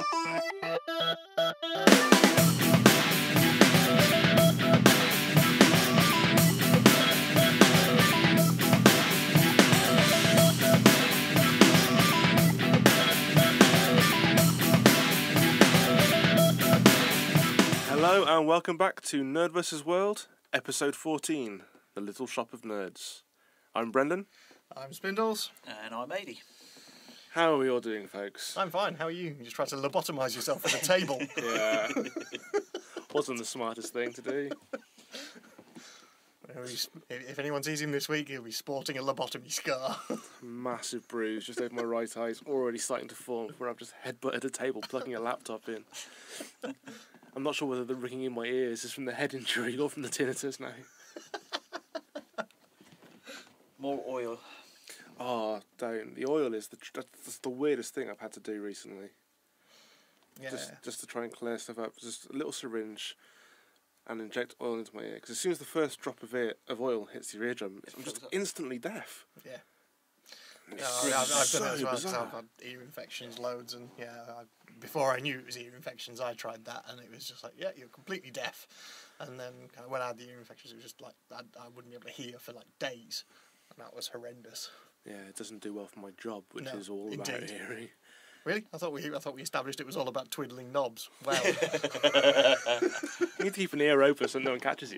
Hello and welcome back to NerdVsWorld, episode 14, The Little Shop of Nerds. I'm Brendan. I'm Spindles. And I'm Aidy. How are we all doing, folks? I'm fine, how are you? You just tried to lobotomise yourself at a table. Yeah. Wasn't the smartest thing to do. If anyone sees him this week, he'll be sporting a lobotomy scar. Massive bruise just over my right eye. It's already starting to form where I've just headbutted a table, plugging a laptop in. I'm not sure whether the ringing in my ears is from the head injury or from the tinnitus now. More oil. Oh, don't. The oil is that's the weirdest thing I've had to do recently. Yeah. Just to try and clear stuff up. Just a little syringe and inject oil into my ear. Because as soon as the first drop of oil hits your eardrum, I'm just instantly deaf. Yeah. I've done it as well, because I've had ear infections loads, and before I knew it was ear infections, I tried that, and it was just like, yeah, you're completely deaf. And then when I had the ear infections, it was just like, I wouldn't be able to hear for like days, and that was horrendous. Yeah, it doesn't do well for my job, which is all about hearing. Really? I thought we established it was all about twiddling knobs. Wow. You need to keep an ear open so no one catches you.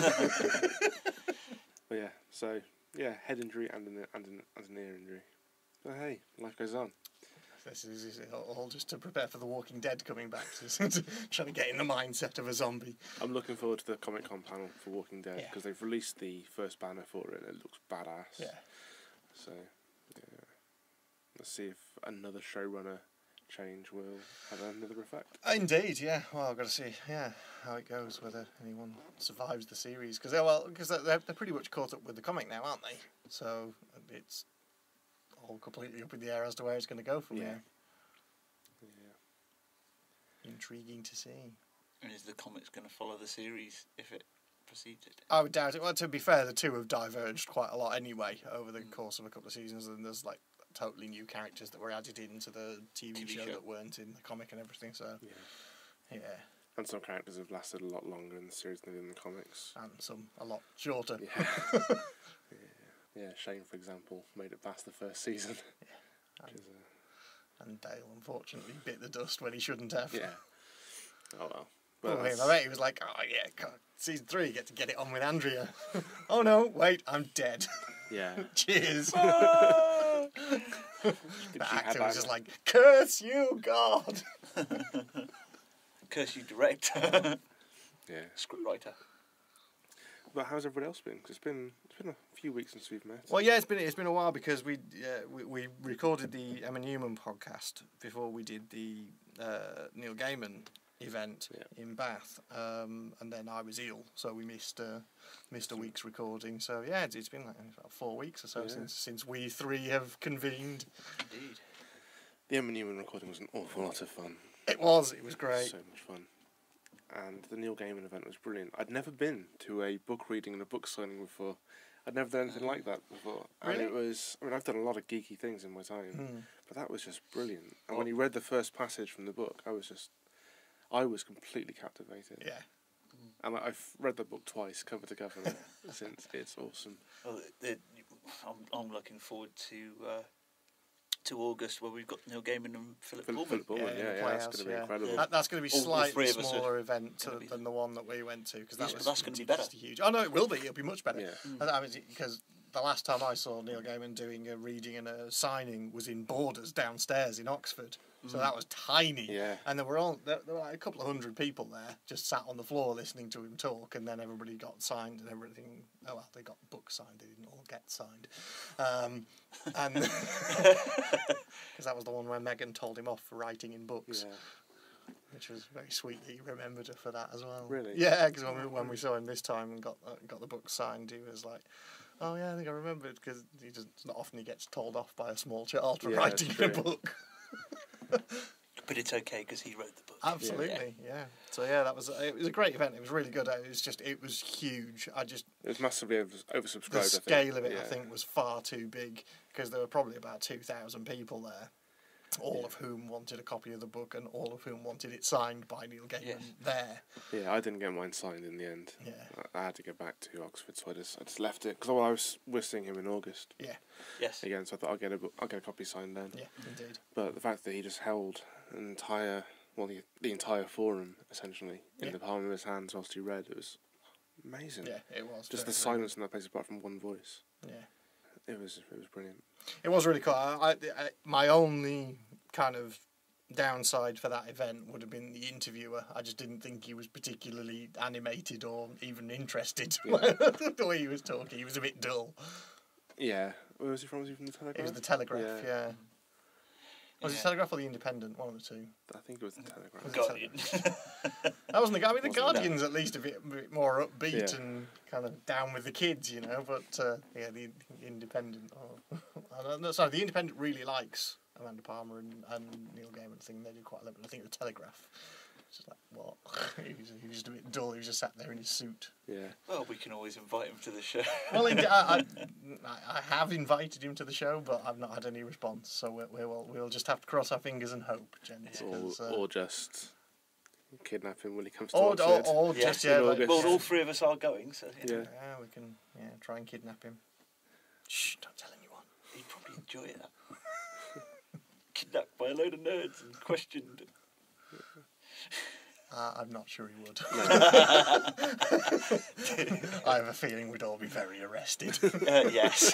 But yeah, so head injury and an ear injury. But hey, life goes on. This is all just to prepare for The Walking Dead coming back, trying to get in the mindset of a zombie. I'm looking forward to the Comic-Con panel for Walking Dead because they've released the first banner for it and it looks badass. Yeah. So, let's see if another showrunner change will have another effect. Indeed, yeah. Well, I've got to see, how it goes, whether anyone survives the series. Because they're pretty much caught up with the comic now, aren't they? So it's all completely up in the air as to where it's going to go from here. Yeah. Intriguing to see. And is the comics going to follow the series if it proceeds it? I would doubt it. Well, to be fair, the two have diverged quite a lot anyway over the course of a couple of seasons, and there's like totally new characters that were added into the TV show that weren't in the comic and everything. So, yeah. And some characters have lasted a lot longer in the series than in the comics, and some a lot shorter. Yeah. Yeah. Shane, for example, made it past the first season. Yeah. And Dale, unfortunately, bit the dust when he shouldn't have. Yeah. Oh well. I bet he was like, oh yeah, God, season 3, you get to get it on with Andrea. Oh no, wait, I'm dead. Yeah. Cheers. The actor was just like, curse you, God. Curse you, director. Yeah. Scriptwriter. But how's everybody else been? 'Cause it's been a few weeks since we've met. Well, yeah, it's been a while because we recorded the Emma Newman podcast before we did the Neil Gaiman event in Bath, and then I was ill, so we missed a week's recording. So yeah, it's been like about 4 weeks or so since we three have convened. Indeed. The Emma Newman recording was an awful lot of fun. It was great. So much fun. And the Neil Gaiman event was brilliant. I'd never been to a book reading and a book signing before. I'd never done anything like that before. Really? And I've done a lot of geeky things in my time, but that was just brilliant. And when he read the first passage from the book, I was completely captivated. Yeah. And I've read the book twice, cover to cover, since. It's awesome. Well, I'm looking forward to August, where we've got Neil Gaiman and Philip Pullman. That's going to be incredible. That's going to be a slightly smaller event than the one that we went to, because that's going to be better. Huge. Oh no, it will be. It'll be much better. Yeah. I mean, because the last time I saw Neil Gaiman doing a reading and a signing was in Borders downstairs in Oxford. So that was tiny. Yeah. And there were like a couple of hundred people there, just sat on the floor listening to him talk, and then everybody got signed and everything. Oh, well, they got books signed, they didn't all get signed. And because that was the one where Megan told him off for writing in books. Yeah. Which was very sweet that he remembered her for that as well. Really? Yeah, because when we saw him this time and got the book signed, he was like, oh yeah, I think I remembered, because it's not often he gets told off by a small child for writing in a book. But it's okay because he wrote the book. Absolutely, yeah. So yeah, it was a great event. It was really good. It was huge. It was massively oversubscribed. The scale of it, I think, was far too big, because there were probably about 2,000 people there. all of whom wanted a copy of the book and all of whom wanted it signed by Neil Gaiman there. Yeah, I didn't get mine signed in the end. Yeah. I had to go back to Oxford, so I just left it because we're seeing him in August. Yeah. Yes. Again, so I thought I'll get a copy signed then. Yeah, indeed. But the fact that he just held an entire, the entire forum essentially in the palm of his hands whilst he read, it was amazing. Yeah, it was. Just the silence in that place, apart from one voice. Yeah. It was brilliant. It was really cool. My only kind of downside for that event would have been the interviewer. I just didn't think he was particularly animated or even interested. The way he was talking, he was a bit dull. Yeah. Where was he from? Was he from the Telegraph? It was the Telegraph, yeah. Was it Telegraph or the Independent? One of the two. I think it was the Telegraph. Guardian. That wasn't the. I mean, the Guardian's at least a bit more upbeat and kind of down with the kids, you know. But the Independent. Sorry, the Independent really likes Amanda Palmer and Neil Gaiman. I think they do quite a lot. But I think the Telegraph. Just like what? he was just a bit dull. He was just sat there in his suit. Yeah. Well, we can always invite him to the show. Well, I have invited him to the show, but I've not had any response. So we'll just have to cross our fingers and hope, gents. Or just kidnap him when he comes to Oxford. Or just well, all three of us are going, so yeah, we can try and kidnap him. Shh! Don't tell anyone. He'd probably enjoy that. Kidnapped by a load of nerds and questioned. I'm not sure he would. I have a feeling we'd all be very arrested. Yes.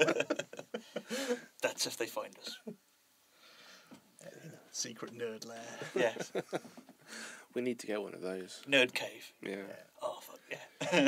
That's if they find us. Secret nerd lair. Yes. We need to get one of those. Nerd cave. Yeah. Oh fuck yeah.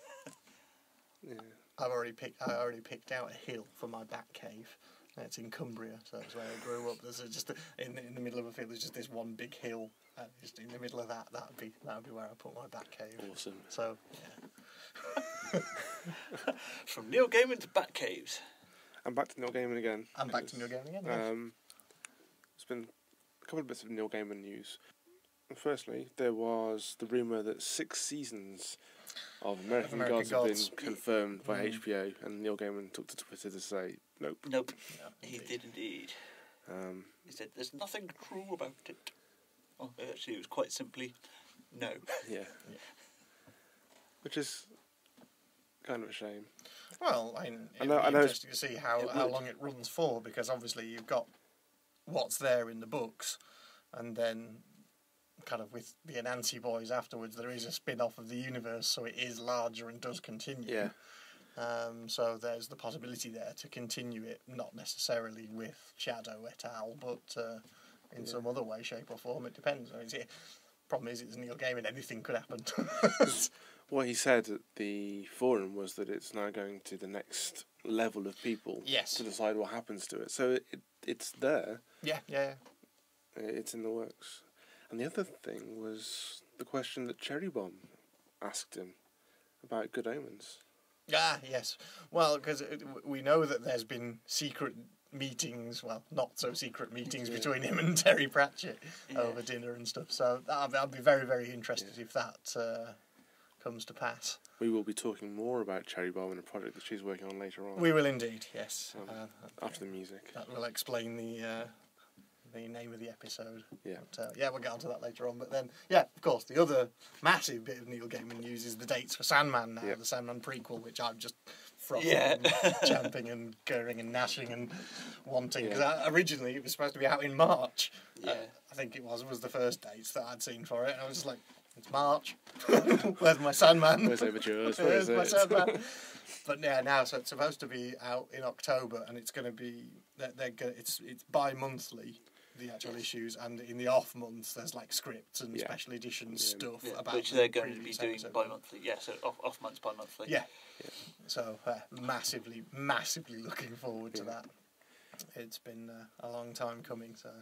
Yeah. I already picked out a hill for my bat cave. It's in Cumbria, so that's where I grew up. There's just in the middle of a field. There's just this one big hill. Just in the middle of that, that'd be where I put my bat cave. Awesome. So yeah. From Neil Gaiman to bat caves. And back to Neil Gaiman again. And back to Neil Gaiman again. Yes. There's been a couple of bits of Neil Gaiman news. Firstly, there was the rumour that 6 seasons of American Gods have been confirmed by HBO, and Neil Gaiman took to Twitter to say, nope. Nope. No, he did indeed. He said, there's nothing true about it. Oh, actually, it was quite simply, no. Yeah. Which is kind of a shame. Well, it'd be interesting to see how long it runs for, because obviously you've got what's there in the books, and then kind of with the Anansi boys afterwards, there is a spin-off of the universe, so it is larger and does continue. Yeah. So there's the possibility there to continue it, not necessarily with Shadow et al., but in some other way, shape or form. It depends. Problem is, it's Neil Gaiman, anything could happen. What he said at the forum was that it's now going to the next level of people to decide what happens to it. So it's there. Yeah. It's in the works. And the other thing was the question that Cherry Bomb asked him about Good Omens. Ah, yes. Well, because we know that there's been secret meetings, well, not so secret meetings between him and Terry Pratchett over dinner and stuff. So I'll be very, very interested if that comes to pass. We will be talking more about Cherry Bomb and a project that she's working on later on. We will indeed, yes. After the music. That will explain the name of the episode. Yeah. But, we'll get onto that later on. But then, of course, the other massive bit of Neil Gaiman news is the dates for Sandman now, the Sandman prequel, which I'm just frothing and champing and gurring and gnashing and wanting. Because originally it was supposed to be out in March. I think it was the first dates that I'd seen for it. And I was just like, it's March. Where's my Sandman? Where's Overtures? Where's my Sandman? But now, so it's supposed to be out in October, and it's going to be it's bi-monthly, the actual issues, and in the off months there's like scripts and special editions stuff about which they're going to be doing episode. bi-monthly. Yeah, so off months bi-monthly. Yeah. So massively looking forward to that. It's been a long time coming. So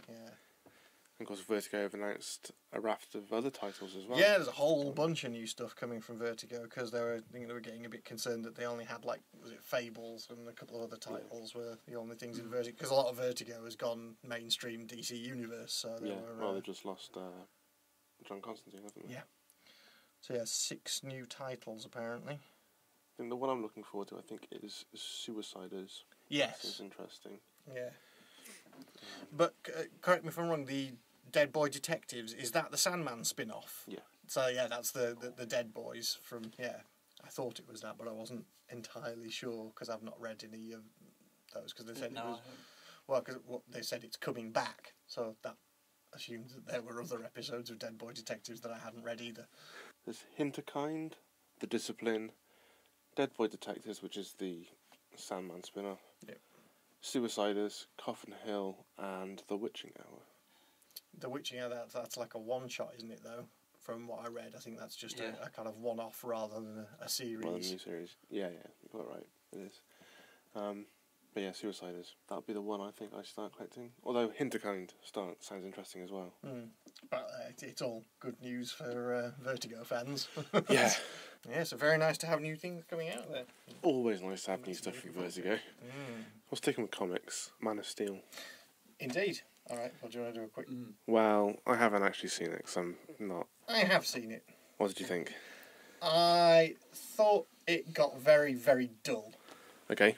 Of course, Vertigo have announced a raft of other titles as well. Yeah, there's a whole bunch of new stuff coming from Vertigo, because they were getting a bit concerned that they only had Fables and a couple of other titles were the only things in Vertigo, because a lot of Vertigo has gone mainstream DC Universe. So they just lost John Constantine, haven't they? Yeah. So 6 new titles apparently. I think the one I'm looking forward to, is Suiciders. Yes. Seems interesting. Yeah. But correct me if I'm wrong. The Dead Boy Detectives, is that the Sandman spin-off? Yeah. So yeah, that's the Dead Boys from I thought it was that, but I wasn't entirely sure because I've not read any of those because they said it was. Well, because they said it's coming back, so that assumes that there were other episodes of Dead Boy Detectives that I hadn't read either. There's Hinterkind, The Discipline, Dead Boy Detectives, which is the Sandman spin-off. Yep. Suiciders, Coffin Hill, and The Witching Hour. The Witching Hour, that's like a one-shot, isn't it, though? From what I read, I think that's just a kind of one-off rather than a series. Well, a new series. Yeah, you got it right. It is. But yeah, Suiciders. That would be the one I think I start collecting. Although Hinterkind sounds interesting as well. But it's all good news for Vertigo fans. Yeah. Yeah, so very nice to have new things coming out there. Always nice to have new stuff from Vertigo. I'll stick with comics. Man of Steel. Indeed. All right, well, do you want to do a quick... Well, I haven't actually seen it because I'm not... I have seen it. What did you think? I thought it got very, very dull. Okay.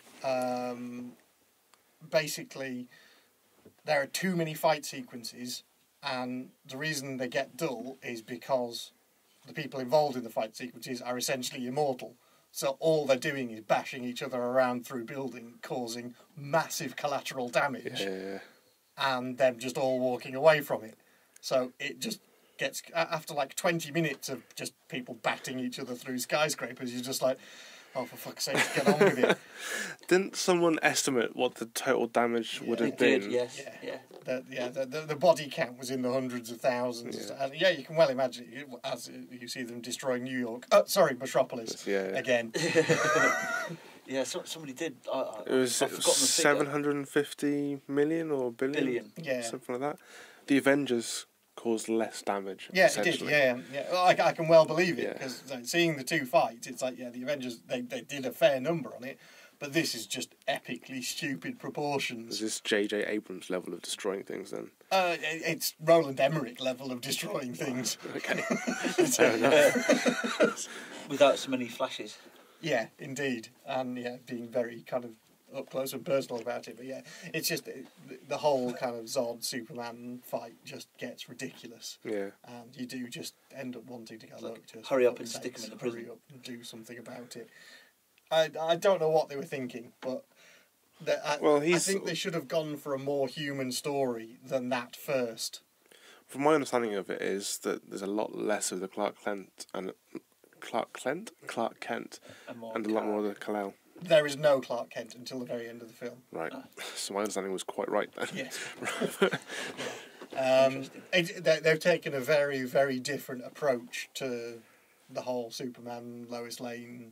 Basically, there are too many fight sequences, and the reason they get dull is because the people involved in the fight sequences are essentially immortal. So all they're doing is bashing each other around through building, causing massive collateral damage. Yeah. And them just all walking away from it. So it just gets, after like 20 minutes of just people batting each other through skyscrapers, you're just like, oh, for fuck's sake, get on with it. Didn't someone estimate what the total damage would have been? Did, yes. Yeah. The body count was in the hundreds of thousands. Yeah. And you can well imagine it as you see them destroying New York. Metropolis again. Yeah, somebody did. It was 750 million or billion? Yeah. Something like that. The Avengers caused less damage. Yeah, it did. Yeah. Well, I can well believe it because seeing the two fight, it's like the Avengers they did a fair number on it, but this is just epically stupid proportions. Is this J.J. Abrams level of destroying things then? It's Roland Emmerich level of destroying things. Okay, fair enough. Without so many flashes. Yeah, indeed, and being very kind of up close and personal about it. But it's just the whole kind of Zod Superman fight just gets ridiculous. Yeah, and you do just end up wanting to go, look, just hurry up and stick him in the prison. Hurry up and do something about it. I don't know what they were thinking, but I think they should have gone for a more human story than that first. From my understanding of it is that there's a lot less of the Clark Kent, and a lot more of the Kal-El. There is no Clark Kent until the very end of the film. Right. So my understanding was quite right then. Yes. They've taken a very, very different approach to the whole Superman Lois Lane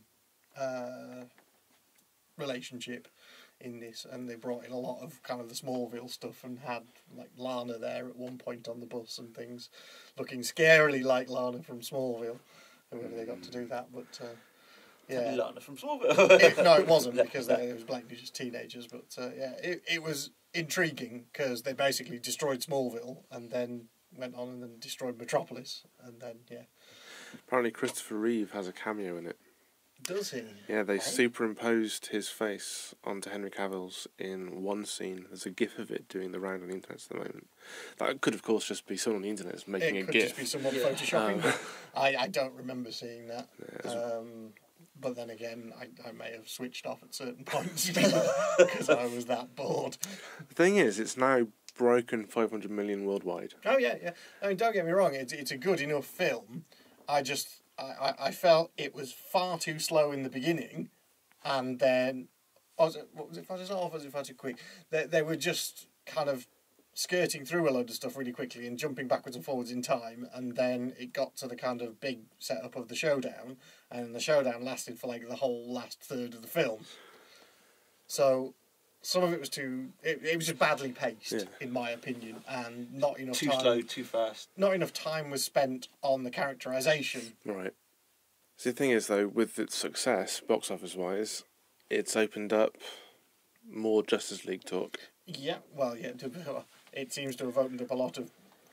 relationship in this, and they brought in a lot of kind of the Smallville stuff and had like Lana there at one point on the bus and things, looking scarily like Lana from Smallville. Whoever they got to do that, but Lana from Smallville. No, it wasn't because it was blatantly just teenagers. But it was intriguing because they basically destroyed Smallville and then went on and then destroyed Metropolis and then Apparently, Christopher Reeve has a cameo in it. Does he? Yeah, they superimposed his face onto Henry Cavill's in one scene. There's a GIF of it doing the round on the internet at the moment. That could, of course, just be someone on the internet making a GIF. It could just be someone photoshopping, but I don't remember seeing that. Yeah, but then again, I may have switched off at certain points because I was that bored. The thing is, it's now broken 500 million worldwide. Oh, yeah. I mean, don't get me wrong, it's a good enough film. I felt it was far too slow in the beginning, and then was it far too slow or was it far too quick? They were just kind of skirting through a load of stuff really quickly and jumping backwards and forwards in time, and then it got to the kind of big setup of the showdown, and the showdown lasted for like the whole last third of the film. So some of it was it was just badly paced, in my opinion, and not enough time. Too slow, too fast. Not enough time was spent on the characterisation. Right. So the thing is, though, with its success, box office-wise, it's opened up more Justice League talk. Yeah, well, it seems to have opened up a lot of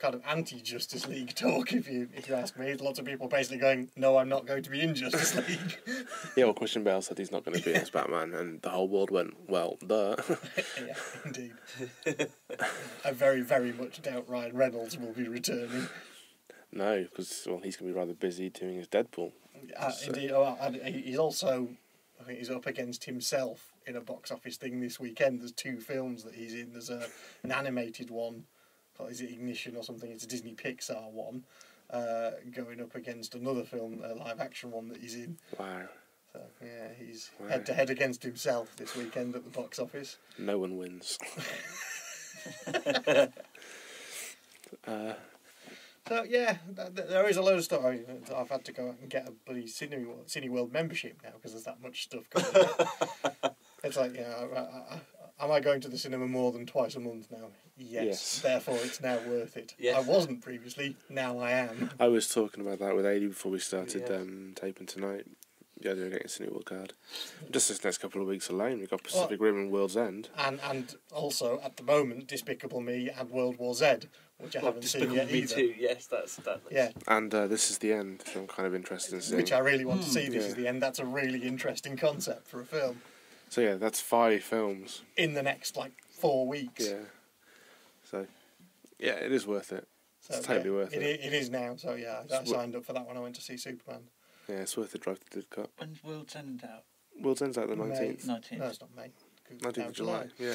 kind of anti-Justice League talk, if you ask me. Lots of people basically going, no, I'm not going to be in Justice League. Yeah, well, Christian Bale said he's not going to be as Batman, and the whole world went, well, duh. Yeah, indeed. I very, very much doubt Ryan Reynolds will be returning. No, because, well, he's going to be rather busy doing his Deadpool. Indeed. Oh, and he's also, I think he's up against himself in a box office thing this weekend. There's 2 films that he's in. There's an animated one, is it Ignition or something? It's a Disney Pixar one, going up against another film, a live action one that he's in. Wow. So, yeah, he's head to head against himself this weekend at the box office. No one wins. So, yeah, there is a load of stuff. I've had to go out and get a bloody Cineworld membership now because there's that much stuff going on. It's like, am I going to the cinema more than twice a month now? Yes. Therefore, it's now worth it. Yes. I wasn't previously, now I am. I was talking about that with Adi before we started taping tonight. Yeah, they're getting a Cineworld card. Just this next couple of weeks alone, we've got Pacific Rim and World's End. And also, at the moment, Despicable Me and World War Z, which I haven't seen yet either. Too. Yes, that's... Yeah. And This Is the End, which I'm kind of interested in seeing. Which I really want to see, This Is the End. That's a really interesting concept for a film. So yeah, that's 5 films. In the next, 4 weeks. Yeah. So, yeah, it is worth it. So, it's totally worth it. It is now, so yeah, I signed up for that when I went to see Superman. Yeah, it's worth the drive to the cut. When's World's End out? World's End's out the 19th. 19th. No, it's not May. 19th of July, yeah.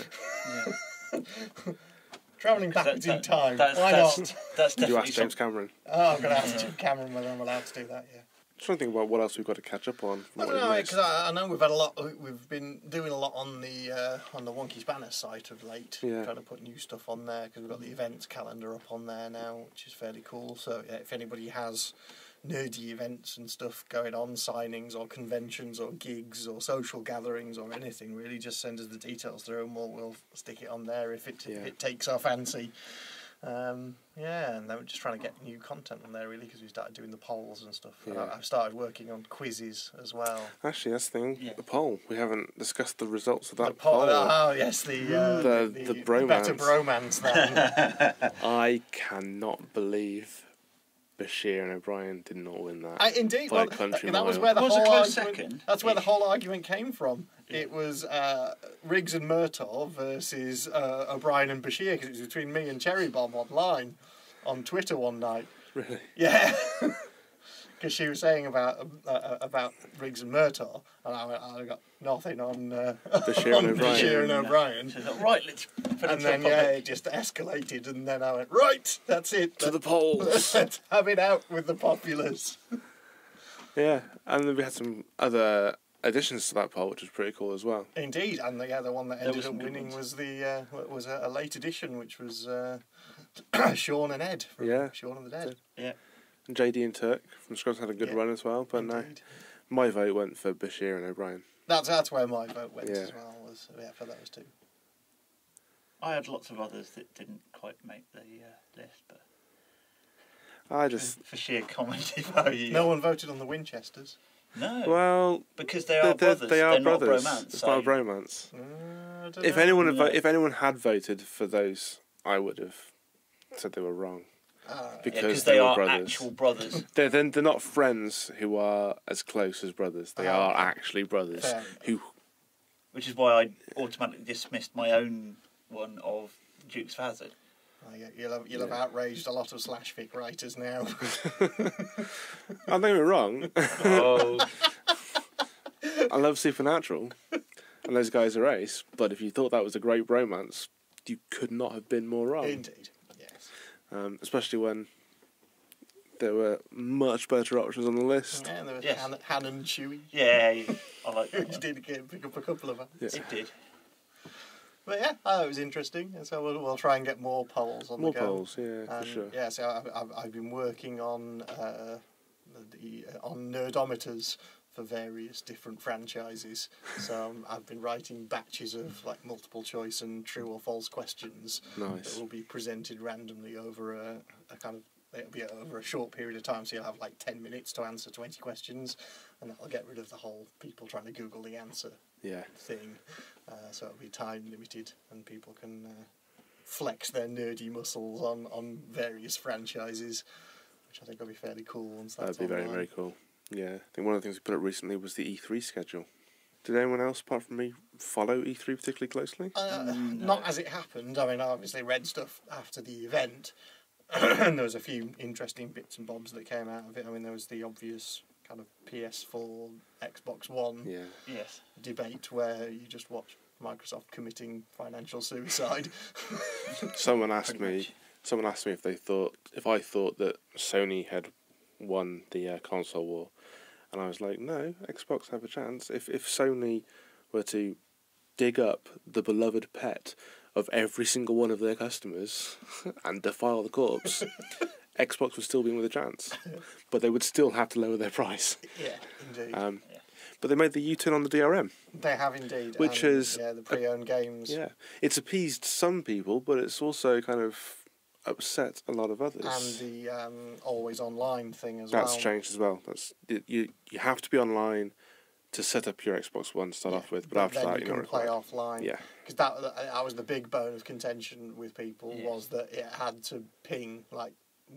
Travelling backwards in time. Why not? That's definitely. You ask James Cameron. Oh, I'm going to ask James Cameron whether I'm allowed to do that, yeah. I'm trying to think about what else we've got to catch up on. I don't know, because I know we've had a lot. We've been doing a lot on the Wonky Spanner site of late. Yeah. Trying to put new stuff on there because we've got the events calendar up on there now, which is fairly cool. So yeah, if anybody has nerdy events and stuff going on, signings or conventions or gigs or social gatherings or anything, really, just send us the details through and we'll stick it on there if it takes our fancy. And then we're just trying to get new content on there, really, because we started doing the polls and stuff. Yeah. I've started working on quizzes as well. Actually, that's the thing. Yeah. The poll. We haven't discussed the results of that poll. Oh, yes, the bromance. Better bromance then. I cannot believe Bashir and O'Brien did not win that. Indeed, by a country that mile. was where the whole argument. Second. That's where the whole argument came from. Yeah. It was Riggs and Murtaugh versus O'Brien and Bashir, because it was between me and Cherry Bomb online on Twitter one night. Really? Yeah. Because she was saying about Riggs and Murtaugh, and I got nothing on Bashir and O'Brien. She's like, right, let's put and then it just escalated, and then I went, right, that's it. To the polls. Let's have it out with the populace. Yeah, and then we had some other additions to that poll, which was pretty cool as well. Indeed, and the one that ended up winning was a late edition, which was Sean and Ed from Shaun of the Dead. Yeah. And JD and Turk from Scrubs had a good run as well, but no, my vote went for Bashir and O'Brien. That's where my vote went as well, was for those two. I had lots of others that didn't quite make the list, but I just for sheer comedy value. No one voted on the Winchesters. No. Well, because they are brothers. They are brothers. Not a bromance. It's not a bromance. If anyone had voted for those, I would have said they were wrong. Because they are brothers. actual brothers. They're not friends who are as close as brothers. They are actually brothers Which is why I automatically dismissed my own one of Dukes of Hazzard. You'll have outraged a lot of slash fic writers now. Don't get me wrong. Oh. I love Supernatural, and those guys are ace. But if you thought that was a great bromance, you could not have been more wrong. Indeed, yes. Especially when there were much better options on the list. Yeah, there was Han and Chewie. Yeah, I like that. Which did pick up a couple of them. Yeah. It did. But yeah, I thought it was interesting, and so we'll try and get more polls on the go. More polls, yeah, for sure. Yeah, so I've been working on nerdometers for various different franchises. So I've been writing batches of multiple choice and true or false questions. Nice. That will be presented randomly over a kind of. It'll be over a short period of time, so you'll have 10 minutes to answer 20 questions, and that'll get rid of the whole people trying to Google the answer thing. So it'll be time limited, and people can flex their nerdy muscles on various franchises, which I think will be fairly cool once that's That'd be very, very cool. Yeah, I think one of the things we put up recently was the E3 schedule. Did anyone else, apart from me, follow E3 particularly closely? Not as it happened. I mean, I obviously read stuff after the event, and there was a few interesting bits and bobs that came out of it. I mean, there was the obvious kind of PS4, Xbox One debate where you just watch Microsoft committing financial suicide. Someone asked me if I thought that Sony had won the console war, and I was like, no, Xbox have a chance. If Sony were to dig up the beloved pet of every single one of their customers and defile the corpse, Xbox would still be with a chance, but they would still have to lower their price. Yeah, indeed. But they made the U-turn on the DRM. They have indeed. Which is... the pre-owned games. Yeah. It's appeased some people, but it's also kind of upset a lot of others. And the always online thing as well. That's changed as well. You have to be online to set up your Xbox One to start off with, but after that, you can play offline. Yeah. Because that was the big bone of contention with people, was that it had to ping like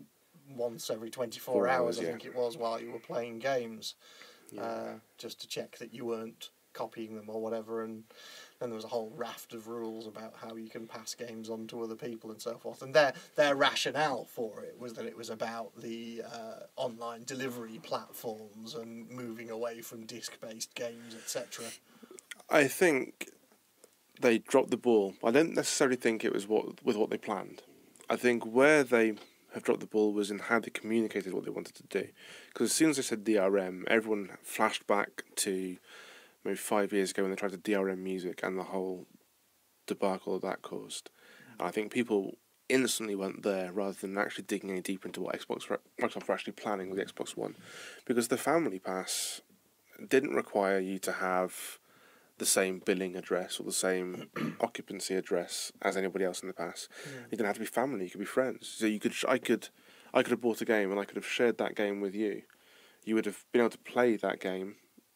once every 24 hours, I think it was, while you were playing games, just to check that you weren't copying them or whatever. And then there was a whole raft of rules about how you can pass games on to other people and so forth. And their rationale for it was that it was about the online delivery platforms and moving away from disc-based games, etc. I think they dropped the ball. I don't necessarily think it was with what they planned. I think where they have dropped the ball was in how they communicated what they wanted to do. Because as soon as they said DRM, everyone flashed back to maybe 5 years ago when they tried to DRM music and the whole debacle that caused. And I think people instantly went there rather than actually digging any deeper into what Microsoft were actually planning with the Xbox One. Because the Family Pass didn't require you to have the same billing address or the same occupancy address as anybody else in the pass. You didn't have to be family, you could be friends. So I could have bought a game and I could have shared that game with you. You would have been able to play that game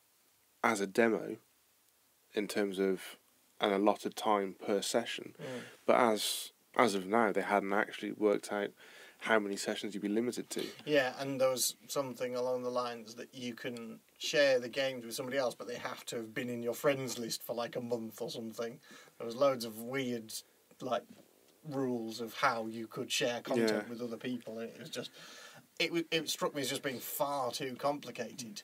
as a demo in terms of an allotted time per session. But as of now, they hadn't actually worked out how many sessions you'd be limited to. Yeah, and there was something along the lines that you can share the games with somebody else, but they have to have been in your friends list for like a month or something. There was loads of weird like rules of how you could share content with other people. It was just, it struck me as just being far too complicated.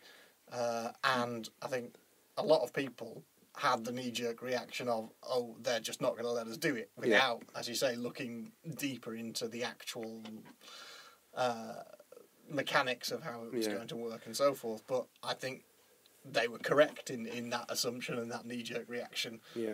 And I think a lot of people had the knee-jerk reaction of, oh, they're just not going to let us do it, without, as you say, looking deeper into the actual mechanics of how it was going to work and so forth. But I think they were correct in that assumption and that knee-jerk reaction. Yeah.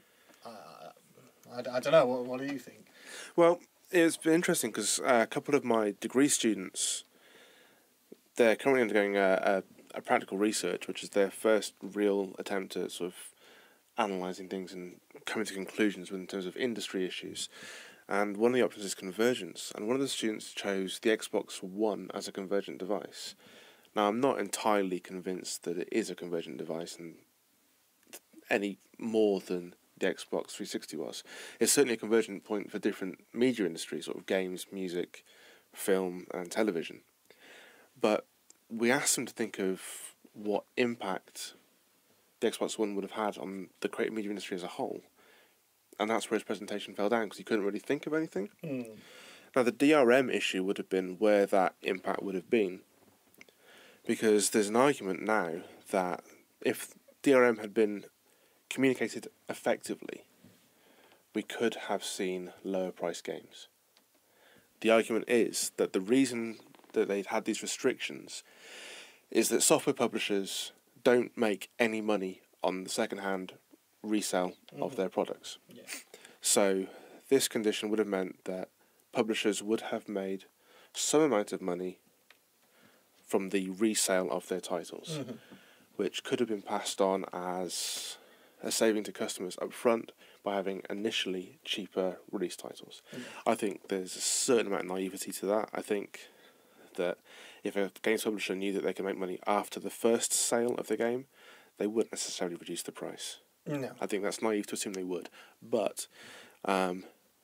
I don't know, what do you think? Well, it's been interesting because a couple of my degree students, they're currently undergoing a practical research, which is their first real attempt at sort of analysing things and coming to conclusions in terms of industry issues. And one of the options is convergence. And one of the students chose the Xbox One as a convergent device. Now, I'm not entirely convinced that it is a convergent device and any more than the Xbox 360 was. It's certainly a convergent point for different media industries, sort of games, music, film and television. But we asked them to think of what impact the Xbox One would have had on the creative media industry as a whole. And that's where his presentation fell down, because he couldn't really think of anything. Now, the DRM issue would have been where that impact would have been. Because there's an argument now that if DRM had been communicated effectively, we could have seen lower price games. The argument is that the reason that they'd had these restrictions is that software publishers don't make any money on the second-hand resale of their products. So this condition would have meant that publishers would have made some amount of money from the resale of their titles, which could have been passed on as a saving to customers up front by having initially cheaper release titles. I think there's a certain amount of naivety to that. I think that if a games publisher knew that they could make money after the first sale of the game, they wouldn't necessarily reduce the price. No. I think that's naive to assume they would. But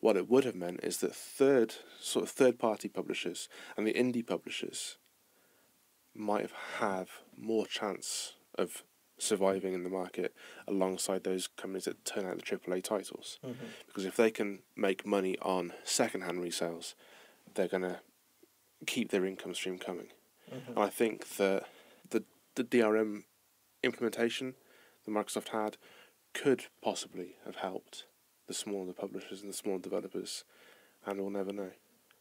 what it would have meant is that third-party publishers and the indie publishers might have more chance of surviving in the market alongside those companies that turn out the AAA titles. Mm-hmm. Because if they can make money on second-hand resales, they're going to keep their income stream coming. Mm-hmm. And I think that the DRM implementation that Microsoft had could possibly have helped the smaller publishers and the smaller developers, and we'll never know.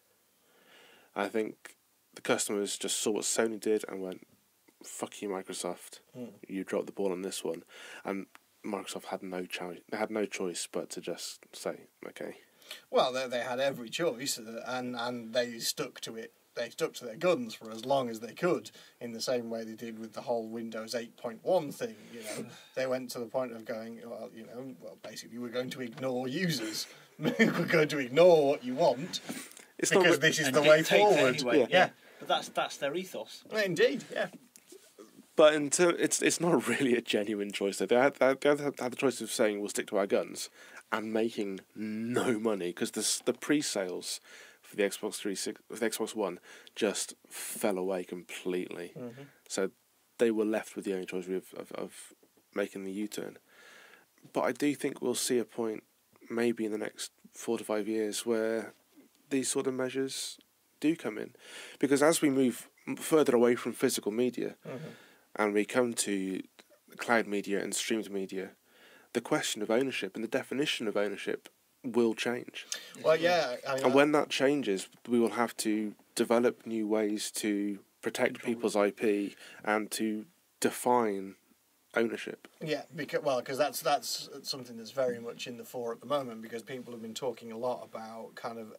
I think the customers just saw what Sony did and went, fuck you, Microsoft. You dropped the ball on this one. And Microsoft had no choice. They had no choice but to just say, okay. Well, they had every choice, and they stuck to it. They stuck to their guns for as long as they could, in the same way they did with the whole Windows 8.1 thing. They went to the point of going, basically we're going to ignore users. We're going to ignore what you want because this is the way forward. Anyway. Yeah, but that's their ethos. Indeed, yeah. But it's not really a genuine choice. They had the choice of saying we'll stick to our guns and making no money because the pre-sales for the Xbox One just fell away completely. Mm-hmm. So they were left with the only choice of making the U-turn. But I do think we'll see a point maybe in the next 4 to 5 years where these sort of measures do come in. Because as we move further away from physical media, mm-hmm. and we come to cloud media and streamed media, the question of ownership and the definition of ownership will change. Well, yeah. And when that changes, we will have to develop new ways to protect people's IP and to define ownership. Yeah, because that's something that's very much in the fore at the moment, because people have been talking a lot about kind of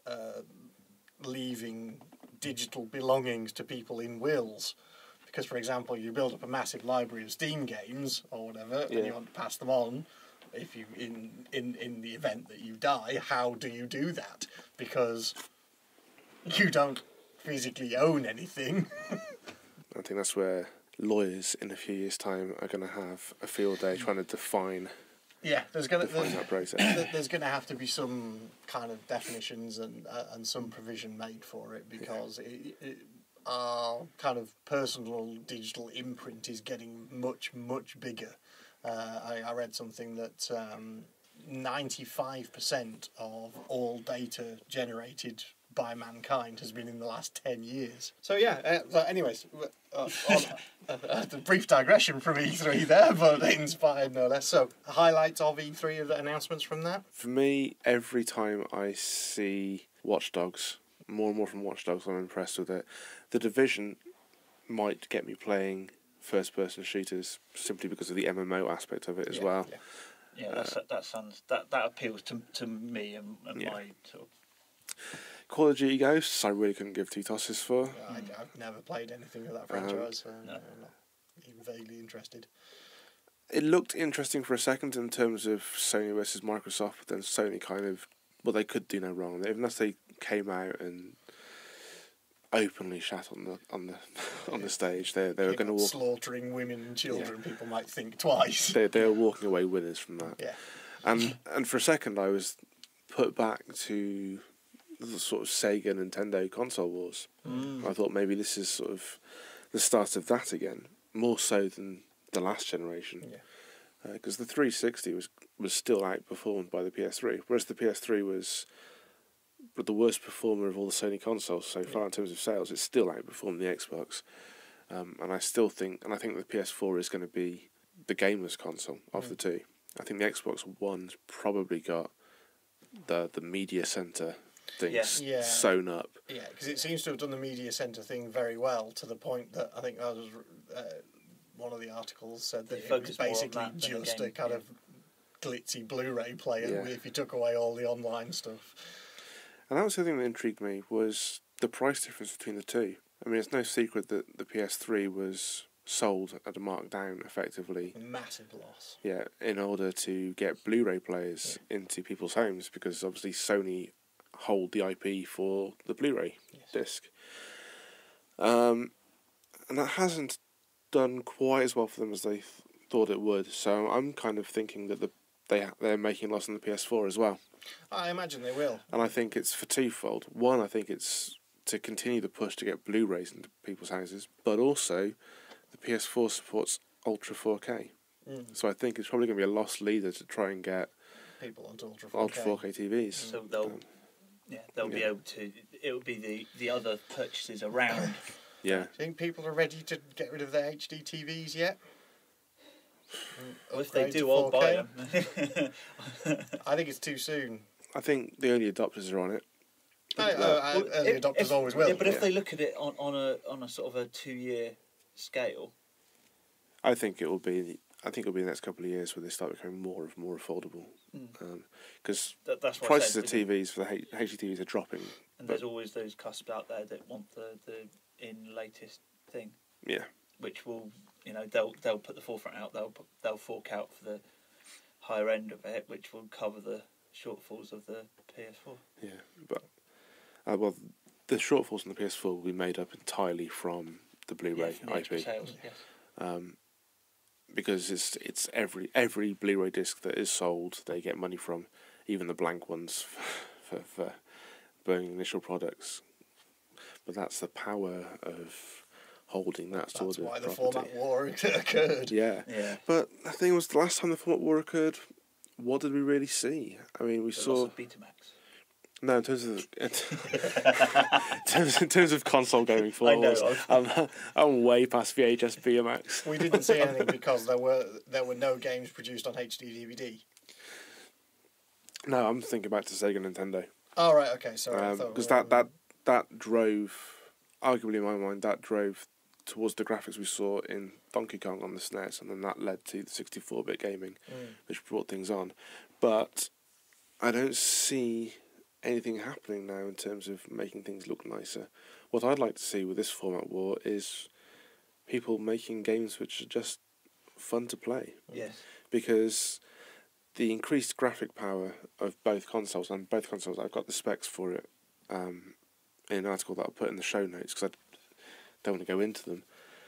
leaving digital belongings to people in wills. Because, for example, you build up a massive library of Steam games or whatever, and you want to pass them on. If you in the event that you die, how do you do that? Because you don't physically own anything. I think that's where lawyers in a few years' time are going to have a field day trying to define. Yeah, there's going that process. There's going to have to be some kind of definitions and some provision made for it, because our kind of personal digital imprint is getting much, much bigger. I read something that 95% of all data generated by mankind has been in the last 10 years. So yeah, anyways, a brief digression from E3 there, but inspired no less. So, highlights of E3, announcements from that? For me, every time I see Watch Dogs, more and more from Watch Dogs, I'm impressed with it. The Division might get me playing first-person shooters simply because of the MMO aspect of it as well. Yeah, that appeals to me and my sort of. Call of Duty Ghosts, I really couldn't give two tosses for. I've never played anything of that franchise, so I'm not even vaguely interested. It looked interesting for a second in terms of Sony versus Microsoft, but then Sony kind of, they could do no wrong. Unless they came out and openly shat on the stage, they were going to walk slaughtering women and children. Yeah. People might think twice. They were walking away winners from that. Yeah, and for a second I was put back to the sort of Sega Nintendo console wars. I thought maybe this is sort of the start of that again, more so than the last generation. Yeah, because the 360 was still outperformed by the PS3, whereas the PS3 was the worst performer of all the Sony consoles so far in terms of sales. It still outperformed the Xbox, and I think the PS4 is going to be the gamer's console of the two. I think the Xbox One's probably got the media center thing sewn up. Yeah, because it seems to have done the media center thing very well, to the point that I think one of the articles said that it was basically just a kind of glitzy Blu-ray player if you took away all the online stuff. And that was the thing that intrigued me, was the price difference between the two. I mean, it's no secret that the PS3 was sold at a markdown, effectively. Massive loss. Yeah, in order to get Blu-ray players into people's homes, because obviously Sony hold the IP for the Blu-ray disc. And that hasn't done quite as well for them as they thought it would. So I'm kind of thinking that they're making a loss on the PS4 as well. I imagine they will. And I think it's for twofold. One, I think it's to continue the push to get Blu-rays into people's houses, but also the PS4 supports Ultra 4K. So I think it's probably going to be a lost leader to try and get people onto Ultra 4K TVs. So they'll be able to. It will be the other purchases around. Yeah. Do you think people are ready to get rid of their HD TVs yet? Well, if they do, I'll buy them. I think it's too soon. I think the early adopters are on it. Early adopters always will. Yeah, but if they look at it on a sort of a 2-year scale, I think it will be the next couple of years where they start becoming more affordable. Because that's prices of TVs for the HD TVs are dropping. And there's always those cusps out there that want the latest thing. Yeah. Which will, they'll put the forefront out. They'll fork out for the higher end of it, which will cover the shortfalls of the PS4. Yeah, but the shortfalls on the PS4 will be made up entirely from the Blu-ray IP. Sales, yes. Because it's every Blu-ray disc that is sold, they get money from, even the blank ones for burning initial products. But that's the power of holding that sort of property. That's why the format war occurred. Yeah. But the thing was, the last time the format war occurred, what did we really see? I mean, we saw loss of Betamax. No, in terms of console going forward, I'm way past VHS Betamax. We didn't see anything because there were no games produced on HD DVD. No, I'm thinking back to Sega Nintendo. Oh right, okay, sorry. Because that drove, arguably in my mind, that drove towards the graphics we saw in Donkey Kong on the SNES, and then that led to the 64-bit gaming, which brought things on. But I don't see anything happening now in terms of making things look nicer. What I'd like to see with this format war is people making games which are just fun to play. Yes. Because the increased graphic power of both consoles, I've got the specs for it in an article that I'll put in the show notes because I don't want to go into them.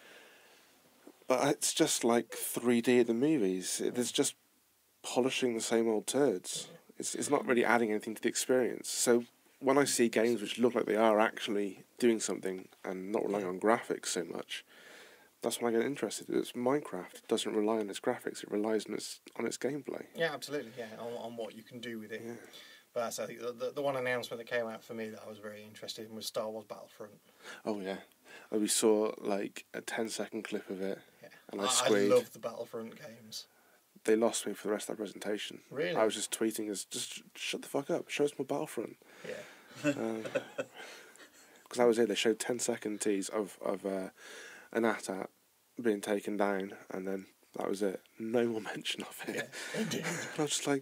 But it's just like 3D at the movies. It's just polishing the same old turds. It's not really adding anything to the experience. So when I see games which look like they are actually doing something and not relying on graphics so much, that's when I get interested. It's Minecraft. It doesn't rely on its graphics. It relies on its gameplay. Yeah, absolutely. Yeah, on what you can do with it. Yeah. But that's, I think, the one announcement that came out for me that I was very interested in was Star Wars Battlefront. Oh, yeah. We saw like a 10-second clip of it. Yeah. And I love the Battlefront games. They lost me for the rest of that presentation. Really? I was just tweeting just shut the fuck up, show us more Battlefront. Yeah. Because that was it. They showed 10-second tease of an AT-AT being taken down, and then that was it. No more mention of it. Yeah, indeed. And I was just like,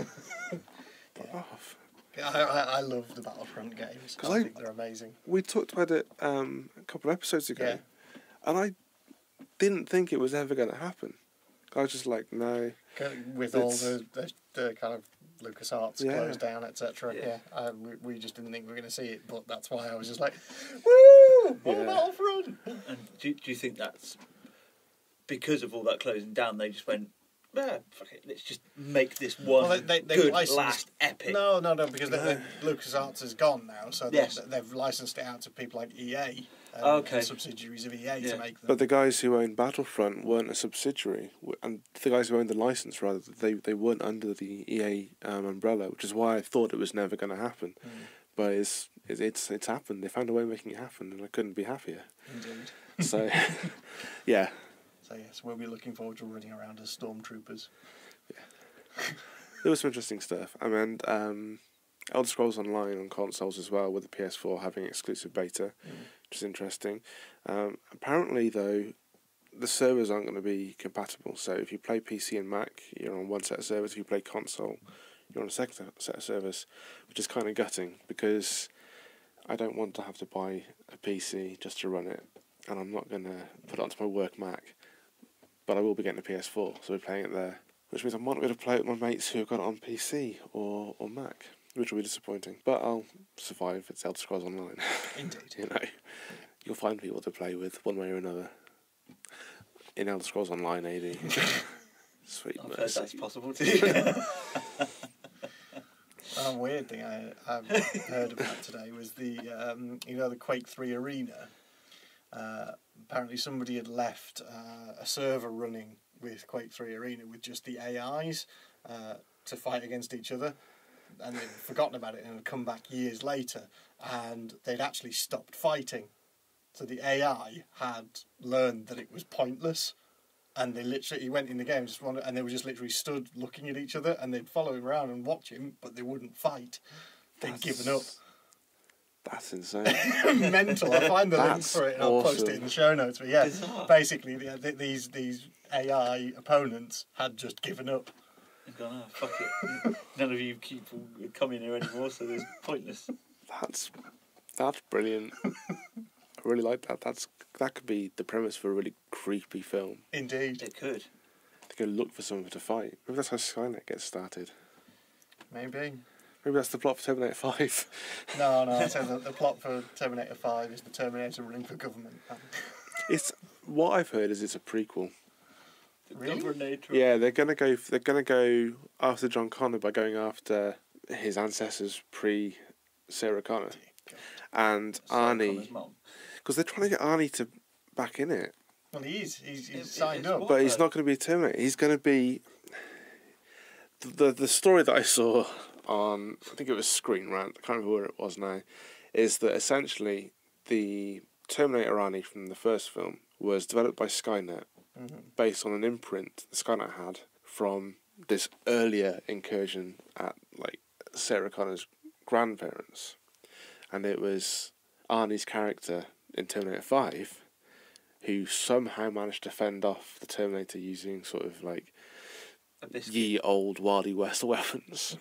fuck off. I love the Battlefront games. I think they're amazing. We talked about it a couple of episodes ago, and I didn't think it was ever going to happen. I was just like, no. With all the kind of LucasArts closed down, etc. Yeah. We just didn't think we were going to see it, but that's why I was just like, woo! More Battlefront! And do you think that's because of all that closing down, they just went, fuck it, let's just make this one good last epic. No, because LucasArts is gone now, so they've licensed it out to people like EA. And subsidiaries of EA to make them. But the guys who owned Battlefront weren't a subsidiary, and the guys who owned the license, rather, they weren't under the EA umbrella, which is why I thought it was never going to happen. But it's happened. They found a way of making it happen, and I couldn't be happier. Indeed. So, yeah. So yes, we'll be looking forward to running around as stormtroopers. Yeah. There was some interesting stuff. I mean, Elder Scrolls Online on consoles as well, with the PS4 having exclusive beta, which is interesting. Apparently, though, the servers aren't going to be compatible. So if you play PC and Mac, you're on one set of servers. If you play console, you're on a second set of servers, which is kind of gutting because I don't want to have to buy a PC just to run it, and I'm not going to put it onto my work Mac. But I will be getting a PS4, so we're playing it there. Which means I might not be able to play it with my mates who have got it on PC or Mac, which will be disappointing. But I'll survive. It's Elder Scrolls Online. Indeed. You'll find people to play with one way or another. In Elder Scrolls Online, AD. Sweet I've mercy. heard that's possible too. A weird thing I heard about today was the the Quake 3 arena. Apparently somebody had left a server running with Quake 3 arena with just the AIs to fight against each other, and they'd forgotten about it and had come back years later, and they'd actually stopped fighting. So the AI had learned that it was pointless, and they literally went in the game and they were just literally stood looking at each other, and they'd follow him around and watch him, but they wouldn't fight. They'd given up. That's insane. Mental. I'll find the link for it and I'll post it in the show notes. But yeah, basically these AI opponents had just given up. They've gone, oh, fuck it. None of you people come in here anymore, so it's pointless. That's brilliant. I really like that. That could be the premise for a really creepy film. Indeed. It could. They go look for someone to fight. Maybe that's how Skynet gets started. Maybe that's the plot for Terminator 5. No, I'd say the plot for Terminator 5 is the Terminator running for government. It's what I've heard is it's a prequel. Really? Yeah, they're gonna go after John Connor by going after his ancestors pre Sarah Connor and Arnie, because they're trying to get Arnie to back in it. Well, he's signed up, but he's not going to be a Terminator. He's going to be the story that I saw on, I think it was Screen Rant, I can't remember where it was now, is that essentially the Terminator Arnie from the first film was developed by Skynet based on an imprint that Skynet had from this earlier incursion at Sarah Connor's grandparents, and it was Arnie's character in Terminator 5 who somehow managed to fend off the Terminator using sort of ye old Wildy West weapons.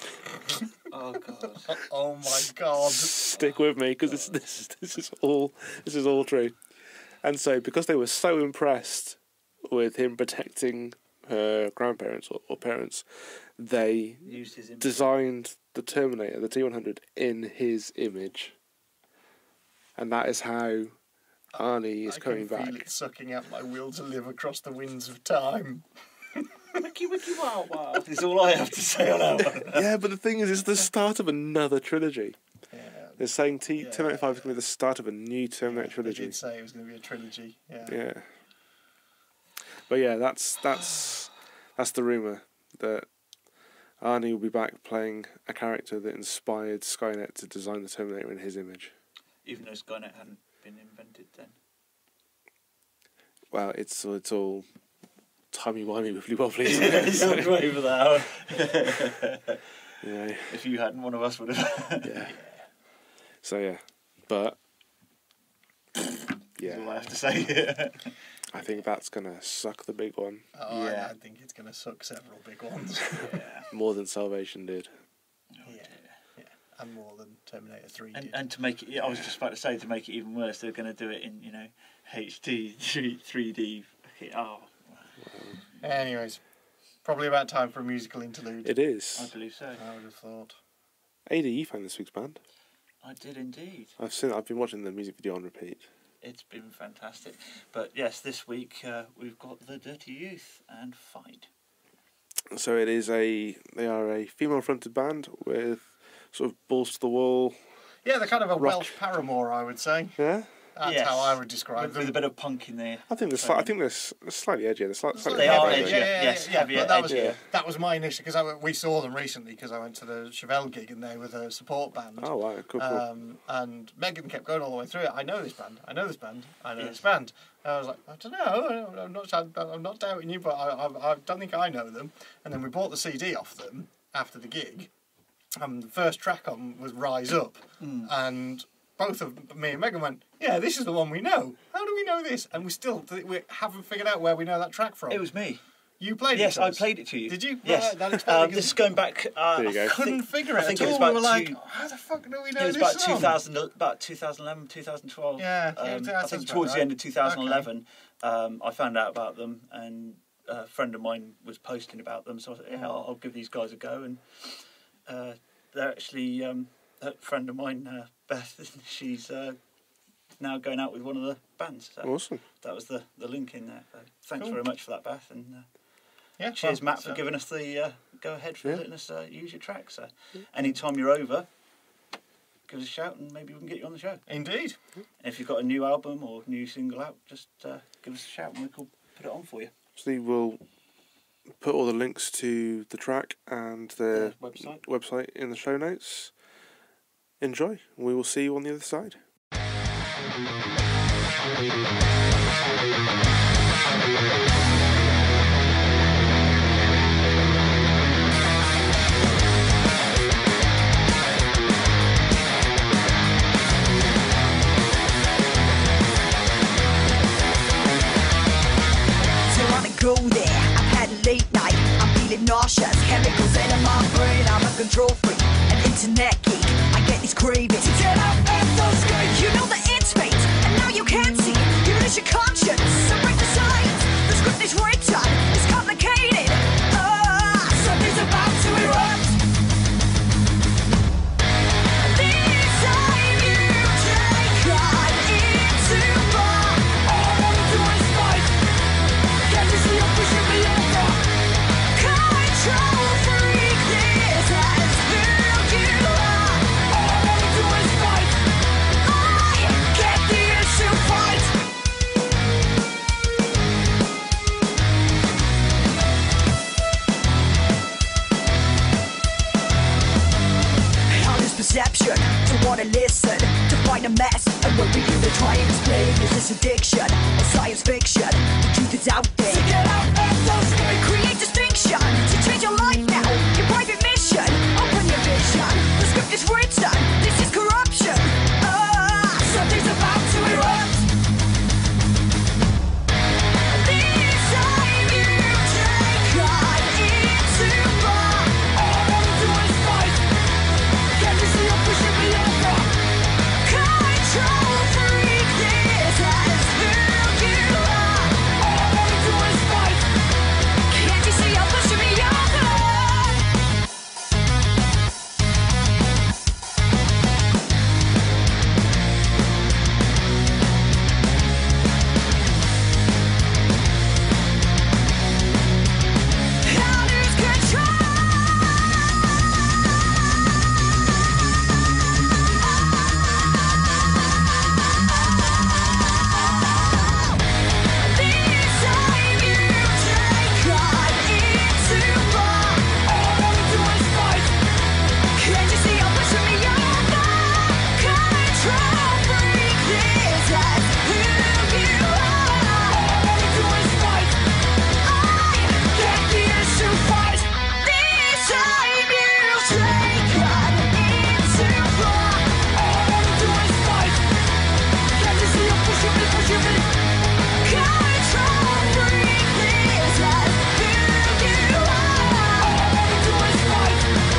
Oh god! Oh my god! Stick with me, because this is all true. And so, because they were so impressed with him protecting her grandparents or parents, they designed the Terminator, the T-100, in his image, and that is how Arnie is coming back. I can feel it sucking out my will to live across the winds of time. Wiki wiki wow wow is all I have to say on that one. Yeah, but the thing is, it's the start of another trilogy. Yeah. They're saying Terminator 5 is going to be the start of a new Terminator trilogy. They did say it was going to be a trilogy. Yeah. But yeah, that's the rumour, that Arnie will be back playing a character that inspired Skynet to design the Terminator in his image. Even though Skynet hadn't been invented then. Well, it's all timey-wimey, wibbly-wobbly. Sounds right over that. Yeah. If you hadn't, one of us would have. Yeah. So yeah, but yeah, that's all I have to say. I think that's gonna suck the big one. Oh, yeah. I think it's gonna suck several big ones. Yeah. More than Salvation did. Yeah, and more than Terminator 3 did. And to make it, I was just about to say, to make it even worse, they're going to do it in HD 3D. Oh. Anyways, probably about time for a musical interlude. It is. I believe so. I would have thought. Ada, you found this week's band. I did indeed. I've been watching the music video on repeat. It's been fantastic. But yes, this week we've got the Dirty Youth and Fight. So they are a female-fronted band with sort of balls to the wall. Yeah, they're kind of a Welsh Paramore, I would say. Yeah. That's how I would describe them. With a bit of punk in there. I think they're slightly edgier. They are edgier. Yes, heavier, edgier. That was my initial, because we saw them recently because I went to the Chevelle gig and they were the support band. Oh wow, cool. And Megan kept going all the way through it. I know this band. This band. And I was like, I don't know. I'm not doubting you, but I don't think I know them. And then we bought the CD off them after the gig. The first track on was Rise Up, and both of me and Megan went, yeah, this is the one we know. How do we know this? And we haven't figured out where we know that track from. It was me. You played it? Yes, I played it to you. Did you? Yes. This is going back... there you go. I couldn't figure it. I think it was about we were like, how the fuck do we know this song? It was about 2011, 2012. Yeah. I think towards the end of 2011, I found out about them, and a friend of mine was posting about them, so I said, yeah, I'll give these guys a go. And they're actually... a friend of mine, Beth, she's now going out with one of the bands. So awesome. That was the link in there. So thanks very much for that, Beth. And cheers, Matt, for giving us the go-ahead for letting us use your track. So anytime you're over, give us a shout and maybe we can get you on the show. Indeed. And if you've got a new album or new single out, just give us a shout and we'll put it on for you. So we'll put all the links to the track and the website in the show notes. Enjoy. We will see you on the other side. Go there, I've had a late night, I'm feeling nauseous, chemicals in my brain, I'm a control freak, an internet geek, I get these cravings, to get up and so scream, you know that it's fate, and now you can't see, you lose your conscience, so break the science, the script is written, it's complicated, something's about to erupt. This time you take on into my, all I wanna do is fight. Can't you see I'm pushing me over? Control freak, this has who you are. All I wanna do is fight. I get the issue fight. All this perception, don't wanna listen, to find a mess. And what we do to try and explain is this addiction or science fiction. The truth is out there. So get out and don't scream. Create distinction to change your life now. Your private mission, open your vision. The script is written. This is corruption. Something's about to erupt. This time you take on into my. All I wanna do is fight. Can't you see I'm pushing me over? Control freak, this has who you are. All I wanna do is fight. Can't you see I'm pushing me over? I lose control. This time you take on into my. All I wanna do is fight. Can't you see I'm pushing me over? Control freak, this is who you are. All I wanna do is fight. I get the issue fight. This time you take on into my. All I wanna do is fight. Can't you see I'm pushing me, pushing me? Control freak, this is who you are. All I wanna do is fight.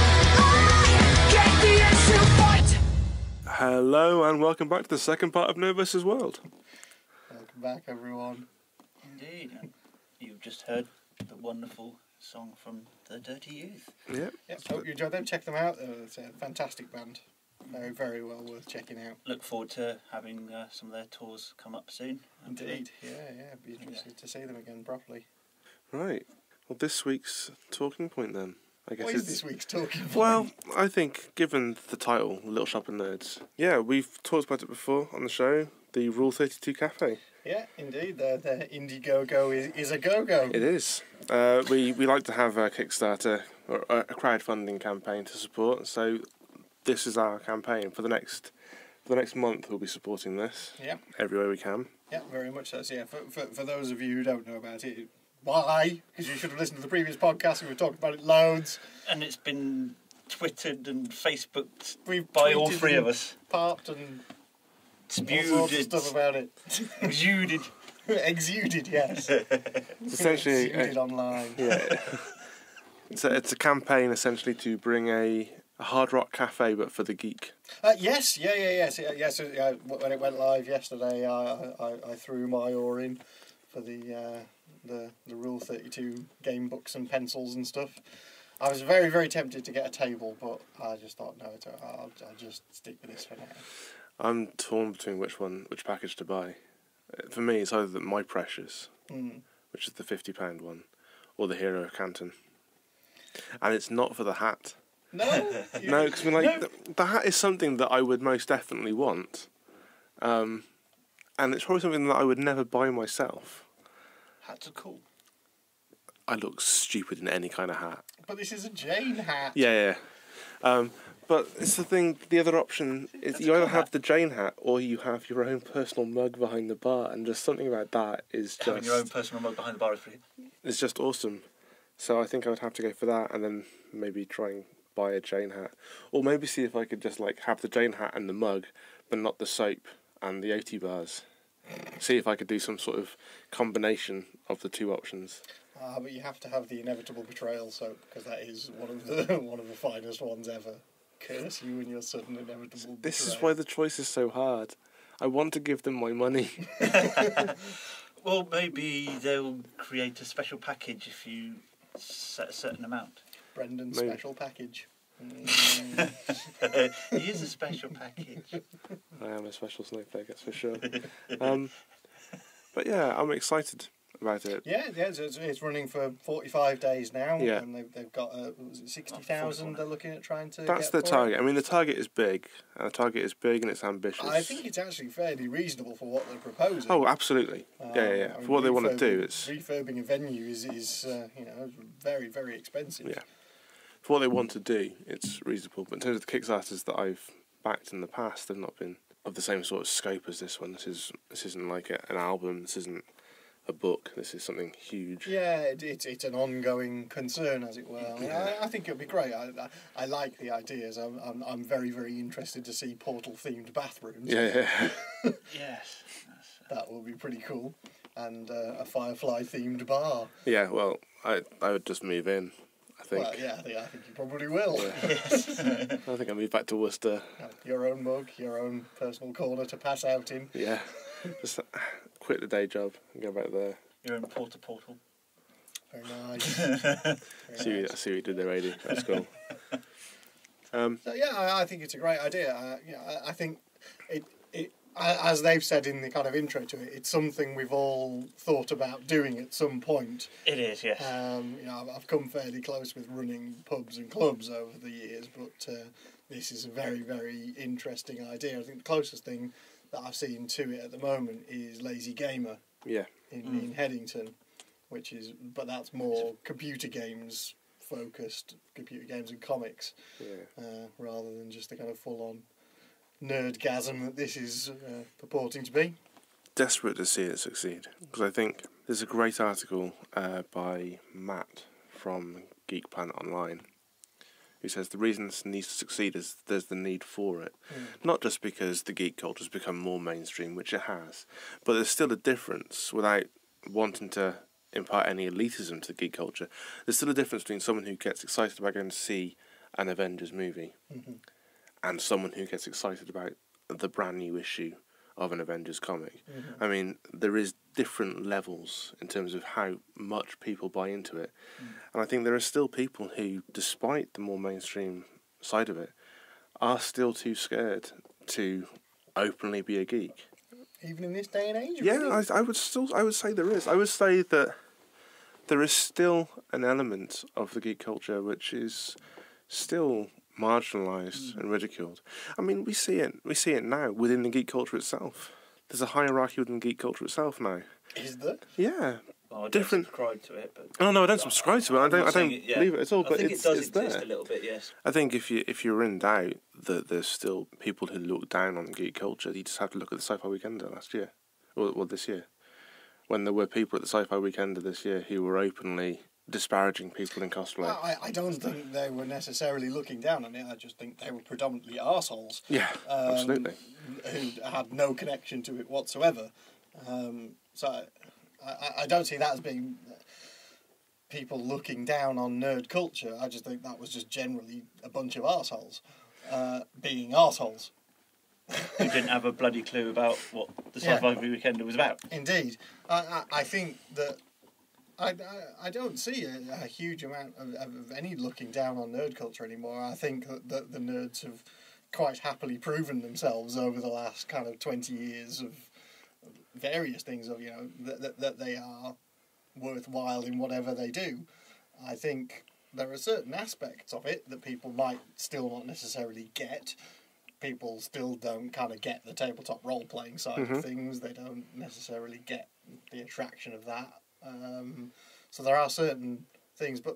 I get the issue fight. Hello and welcome back to the second part of NerdVsWorld. Welcome back, everyone. Indeed. And you've just heard the wonderful song from the Dirty Youth. Yep. Yeah, hope you enjoyed them. Check them out. It's a fantastic band. Very, very well worth checking out. Look forward to having some of their tours come up soon. Indeed. Yeah. Be interested to see them again properly. Right. Well, this week's talking point then. I guess What it's is this week's talking point? Well, I think given the title, Little Shop of Nerds. Yeah, we've talked about it before on the show. The Rule 32 Cafe. Yeah, indeed. The Indiegogo is a go-go. It is. We like to have a Kickstarter or a crowdfunding campaign to support. So this is our campaign for the next month. We'll be supporting this. Yeah. Every way we can. Yeah, very much so. So, yeah, for those of you who don't know about it, why? Because you should have listened to the previous podcast. We talked about it loads. And it's been Twittered and Facebooked We've by all tweeted three and of us. Parked and all sorts of Spewed, stuff about it. exuded. Exuded, yes. It's essentially Exuded online. Yeah. It's a campaign essentially to bring a Hard Rock Cafe, but for the geek. Yes. So, when it went live yesterday, I threw my oar in for the Rule 32 game books and pencils and stuff. I was very, very tempted to get a table, but I just thought, no, I'll just stick with this for now. I'm torn between which package to buy. For me, it's either My Precious, which is the £50 one, or the hero of Canton. And it's not for the hat. No, no, because the hat is something that I would most definitely want, and it's probably something that I would never buy myself. Hats are cool. I look stupid in any kind of hat. But this is a Jane hat. Yeah. But it's the thing. The other option is you either have the Jane hat or you have your own personal mug behind the bar, and just something about that is just having your own personal mug behind the bar is free. It's just awesome. So I think I would have to go for that, and then maybe try and buy a Jane hat, or maybe see if I could just like have the Jane hat and the mug, but not the soap and the OT bars. See if I could do some sort of combination of the two options. But you have to have the inevitable betrayal soap, because that is one of the finest ones ever. Curse you and your sudden inevitable This betrayal. is why the choice is so hard. I want to give them my money. Well, maybe they'll create a special package if you set a certain amount. Brendan's special package. He is a special package. I am a special snowflake, that's for sure. But yeah, I'm excited about it. Yeah, it's running for 45 days now, Yeah. and they've got 60,000 they're looking at trying to That's get the for target. it. I mean, the target is big, and and it's ambitious. I think it's actually fairly reasonable for what they're proposing. Oh, absolutely. Yeah. For what they want to do, it's... Refurbing a venue is very, very expensive. Yeah. For what they want to do, it's reasonable. But in terms of the Kickstarters that I've backed in the past, they've not been of the same sort of scope as this one. This isn't like an album. This isn't a book. This is something huge. Yeah, it's an ongoing concern, as it were. I think it'll be great. I like the ideas. I'm very, very interested to see portal-themed bathrooms. Yeah. Yes. That will be pretty cool. And a Firefly-themed bar. Yeah, well, I would just move in, I think. Well, yeah, I think you probably will. Yeah. Yes. I think I'll move back to Worcester. Your own mug, your own personal corner to pass out in. Yeah. Just quit the day job and go back there. You're in portal. Very nice. I see what you did there, Adi. That's cool. So yeah, I think it's a great idea. I think it, as they've said in the kind of intro to it, it's something we've all thought about doing at some point. It is, yes. I've come fairly close with running pubs and clubs over the years, but this is a very, very interesting idea. I think the closest thing that I've seen to it at the moment is Lazy Gamer. Yeah. In Headington, but that's more computer games focused, computer games and comics, rather than just the kind of full on nerdgasm that this is purporting to be. Desperate to see it succeed, because I think there's a great article by Matt from Geek Planet Online who says the reason this needs to succeed is there's the need for it. Not just because the geek culture has become more mainstream, which it has, but there's still a difference, without wanting to impart any elitism to the geek culture, there's still a difference between someone who gets excited about going to see an Avengers movie and someone who gets excited about the brand new issue of an Avengers comic. I mean, there is different levels in terms of how much people buy into it. And I think there are still people who, despite the more mainstream side of it, are still too scared to openly be a geek. Even in this day and age? Yeah, really? I would say there is. I would say that there is still an element of the geek culture which is still marginalised and ridiculed. I mean, we see it now within the geek culture itself. There's a hierarchy within geek culture itself now. Is there? Yeah. Well, I different. don't subscribe to it, but Oh no, I don't subscribe to it. I don't believe it at all. I But think it's it does it's exist there. a little bit, yes. I think if you're in doubt that there's still people who look down on geek culture, you just have to look at the Sci-Fi Weekender last year, or this year, when there were people at the Sci-Fi Weekender this year who were openly disparaging people in cosplay. Well, I don't think they were necessarily looking down on it. I just think they were predominantly arseholes. Yeah, absolutely. Who had no connection to it whatsoever. So I don't see that as being people looking down on nerd culture. I just think that was just generally a bunch of arseholes being arseholes. Who didn't have a bloody clue about what the Sci-Fi Weekender was about. Indeed. I think that I don't see a huge amount of any looking down on nerd culture anymore. I think that the nerds have quite happily proven themselves over the last kind of 20 years of various things, of that they are worthwhile in whatever they do. I think there are certain aspects of it that people might still not necessarily get. People still don't kind of get the tabletop role-playing side of things. They don't necessarily get the attraction of that. So there are certain things, but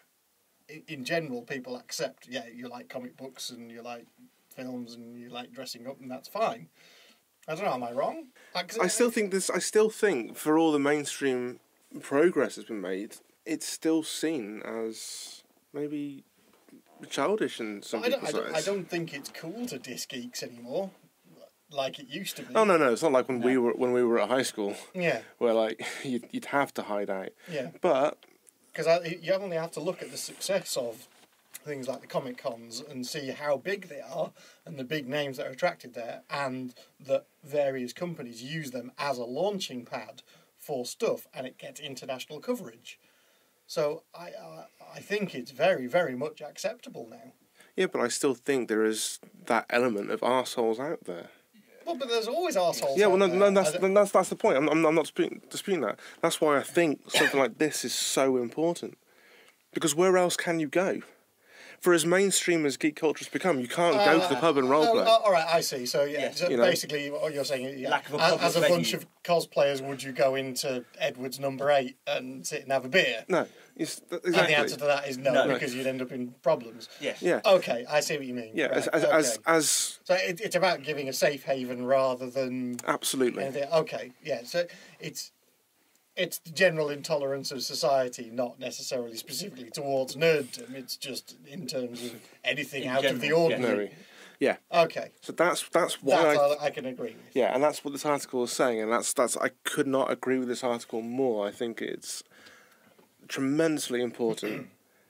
in general, people accept, you like comic books and you like films and you like dressing up, and that's fine. I don't know, am I wrong? I still think for all the mainstream progress that's been made, it's still seen as maybe childish in some people's eyes. I don't think it's cool to diss geeks anymore, like it used to be. Oh no, it's not like when we were at high school. Yeah, where like you'd have to hide out. Yeah, but because you only have to look at the success of things like the Comic Cons and see how big they are and the big names that are attracted there, and that various companies use them as a launching pad for stuff, and it gets international coverage. So I think it's very, very much acceptable now. Yeah, but I still think there is that element of arseholes out there. Well, but there's always arseholes. Yeah, well, no, that's the point. I'm not disputing that. That's why I think something like this is so important. Because where else can you go? For as mainstream as geek culture has become, you can't go to the pub and roleplay. All right, I see. So, so basically what you're saying, lack of as a bunch of cosplayers, would you go into Edward's number 8 and sit and have a beer? No. Exactly. And the answer to that is no, because you'd end up in problems. Yes. Yeah. Okay, I see what you mean. Yeah, right, so it's about giving a safe haven rather than... Absolutely. Anything. Okay, yeah, so it's the general intolerance of society, not necessarily specifically towards nerddom. It's just in terms of anything out of the ordinary. Yeah. Okay. So that's why I can agree with. Yeah, and that's what this article is saying, and that's I could not agree with this article more. I think it's tremendously important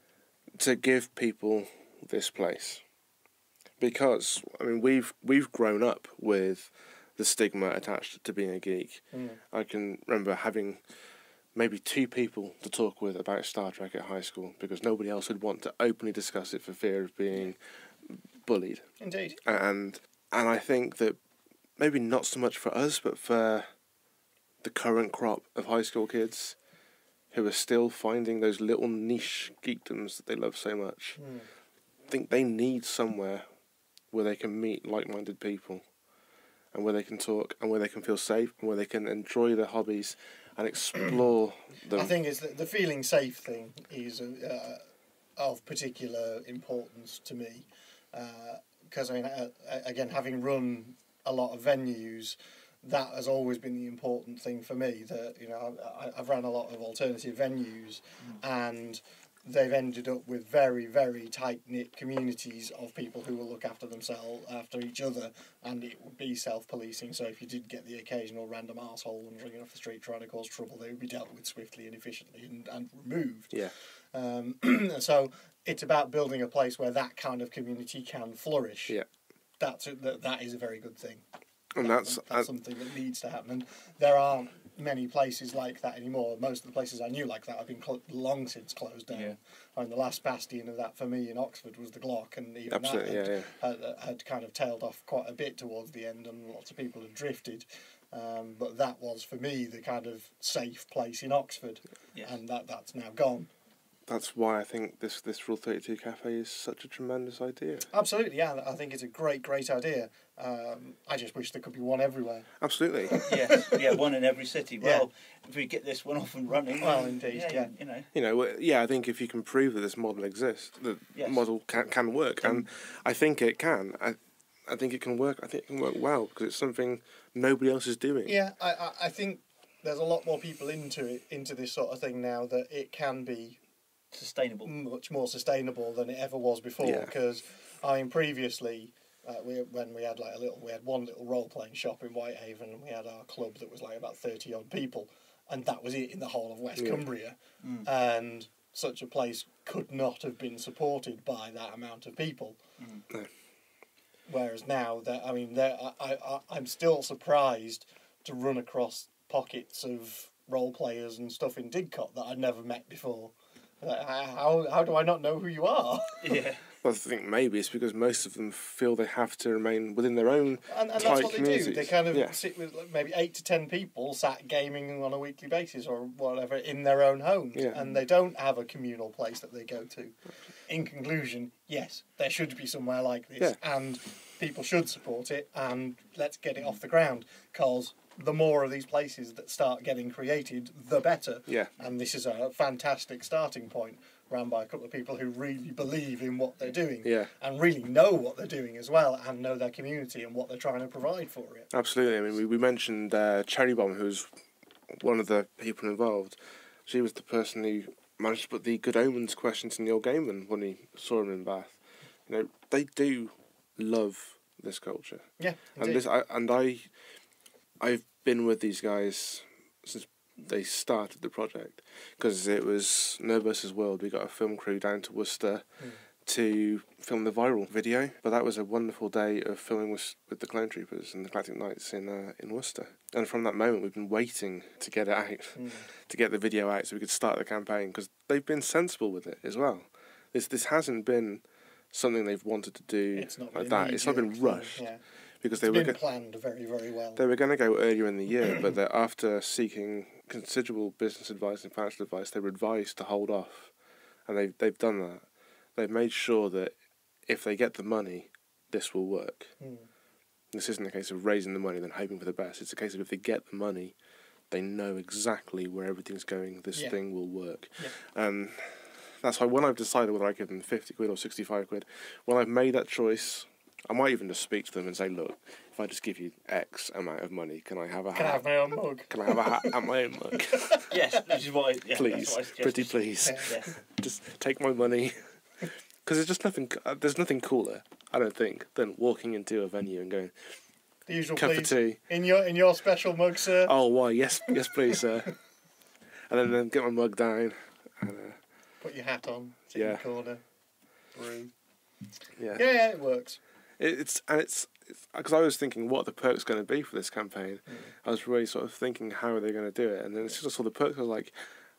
to give people this place, because I mean we've grown up with the stigma attached to being a geek. I can remember having maybe 2 people to talk with about Star Trek at high school, because nobody else would want to openly discuss it for fear of being bullied. Indeed. And I think that maybe not so much for us, but for the current crop of high school kids who are still finding those little niche geekdoms that they love so much, I think they need somewhere where they can meet like-minded people, and where they can talk, and where they can feel safe, and where they can enjoy their hobbies and explore them. I think it's the feeling safe thing is of particular importance to me, because I mean, again, having run a lot of venues, that has always been the important thing for me. That I've run a lot of alternative venues, and they've ended up with very, very tight-knit communities of people who will look after themselves, after each other, and it would be self-policing. So if you did get the occasional random arsehole wandering off the street trying to cause trouble, they would be dealt with swiftly and efficiently and removed. Yeah. So it's about building a place where that kind of community can flourish. Yeah. That is a very good thing. And that's something that needs to happen. And there aren't many places like that anymore. Most of the places I knew like that have been long since closed down. Yeah. And the last bastion of that for me in Oxford was the Glock, and even had kind of tailed off quite a bit towards the end, and lots of people had drifted. But that was, for me, the kind of safe place in Oxford, and that's now gone. That's why I think this Rule 32 Cafe is such a tremendous idea. Absolutely, yeah. I think it's a great idea. I just wish there could be one everywhere. Absolutely. One in every city. Well, if we get this one off and running... Well, indeed, I think if you can prove that this model exists, the model can work, and I think it can. I think it can work. I think it can work well, because it's something nobody else is doing. Yeah, I think there's a lot more people into this sort of thing now, that it can be... sustainable, much more sustainable than it ever was before. Because I mean, previously, when we had one little role playing shop in Whitehaven, and we had our club that was like about 30 odd people, and that was it in the whole of West Cumbria, and such a place could not have been supported by that amount of people. No. Whereas now, I'm still surprised to run across pockets of role players and stuff in Didcot that I'd never met before. How do I not know who you are? Yeah. Well, I think maybe it's because most of them feel they have to remain within their own and tight that's what communities. they do. They kind of sit with maybe 8 to 10 people sat gaming on a weekly basis or whatever in their own homes, and they don't have a communal place that they go to. In conclusion, yes, there should be somewhere like this, and people should support it, and let's get it off the ground, because the more of these places that start getting created, the better. Yeah. And this is a fantastic starting point, run by a couple of people who really believe in what they're doing, and really know what they're doing as well, and know their community and what they're trying to provide for it. Absolutely. I mean, we mentioned Cherry Bomb, who's one of the people involved. She was the person who managed to put the Good Omens question to Neil Gaiman when he saw him in Bath. You know, they do love this culture. Yeah, and I've been with these guys since they started the project, because it was NerdVsWorld. We got a film crew down to Worcester to film the viral video, but that was a wonderful day of filming with the Clone Troopers and the Galactic Knights in Worcester. And from that moment, we've been waiting to get it out, to get the video out, so we could start the campaign, because they've been sensible with it as well. This hasn't been something they've wanted to do like that. It's not been rushed. Because it's been planned very, very well. They were going to go earlier in the year, but after seeking considerable business advice and financial advice, they were advised to hold off, and they've done that. They've made sure that if they get the money, this will work. This isn't a case of raising the money then hoping for the best. It's a case of if they get the money, they know exactly where everything's going. This thing will work. And that's why when I've decided whether I give them 50 quid or 65 quid, when I've made that choice, I might even just speak to them and say, look, if I just give you X amount of money, can I have a hat? Can I have my own mug? Can I have a hat and my own mug? Yes, which is what please, pretty please. Just take my money. Because there's just nothing, there's nothing cooler, I don't think, than walking into a venue and going, the usual cup please. of tea. In your special mug, sir. Oh, why? Yes, please, sir. And then get my mug down. And, put your hat on, sit in the corner, brew. Yeah, it works. It's because I was thinking what are the perks going to be for this campaign. I was really sort of thinking how are they going to do it, and then as soon as I saw the perks, I was like,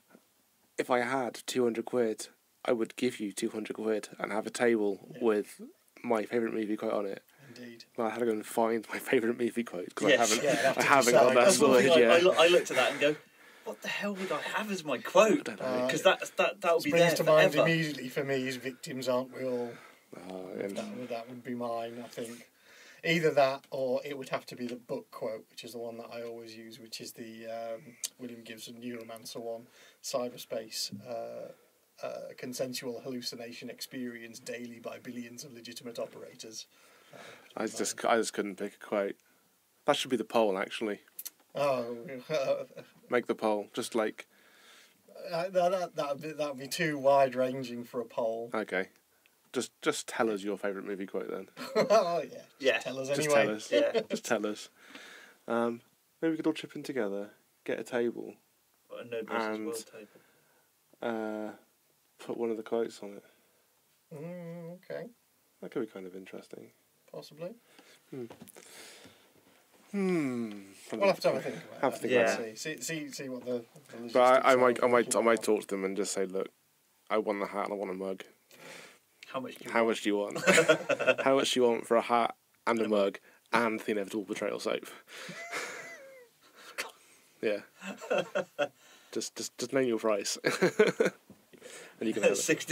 if I had 200 quid, I would give you 200 quid and have a table with my favourite movie quote on it. Indeed. Well, I had to go and find my favourite movie quote because I haven't decide. got that sorted yet. I looked at that and go, what the hell would I have as my quote? Because that would be there springs to mind immediately for me is Victims Aren't We All? That would be mine, I think. Either that or it would have to be the book quote, which is the one that I always use, which is the William Gibson Neuromancer one, cyberspace, consensual hallucination experienced daily by billions of legitimate operators. I just couldn't pick a quote. That should be the poll, actually. Oh. Make the poll, just like... That would be too wide-ranging for a poll. Okay. Just tell us your favourite movie quote then. Oh, yeah. Tell us anyway. Just tell us. Just tell us. Maybe we could all chip in together, get a table. A NerdVsWorld table. Put one of the quotes on it. Okay. That could be kind of interesting. Possibly. We'll have to have a think about it. See what the But I might talk to them and just say, look, I want the hat and I want a mug. How much do you want? How much do you want for a hat and a mug and the inevitable betrayal soap? Yeah. Just name your price. And you can have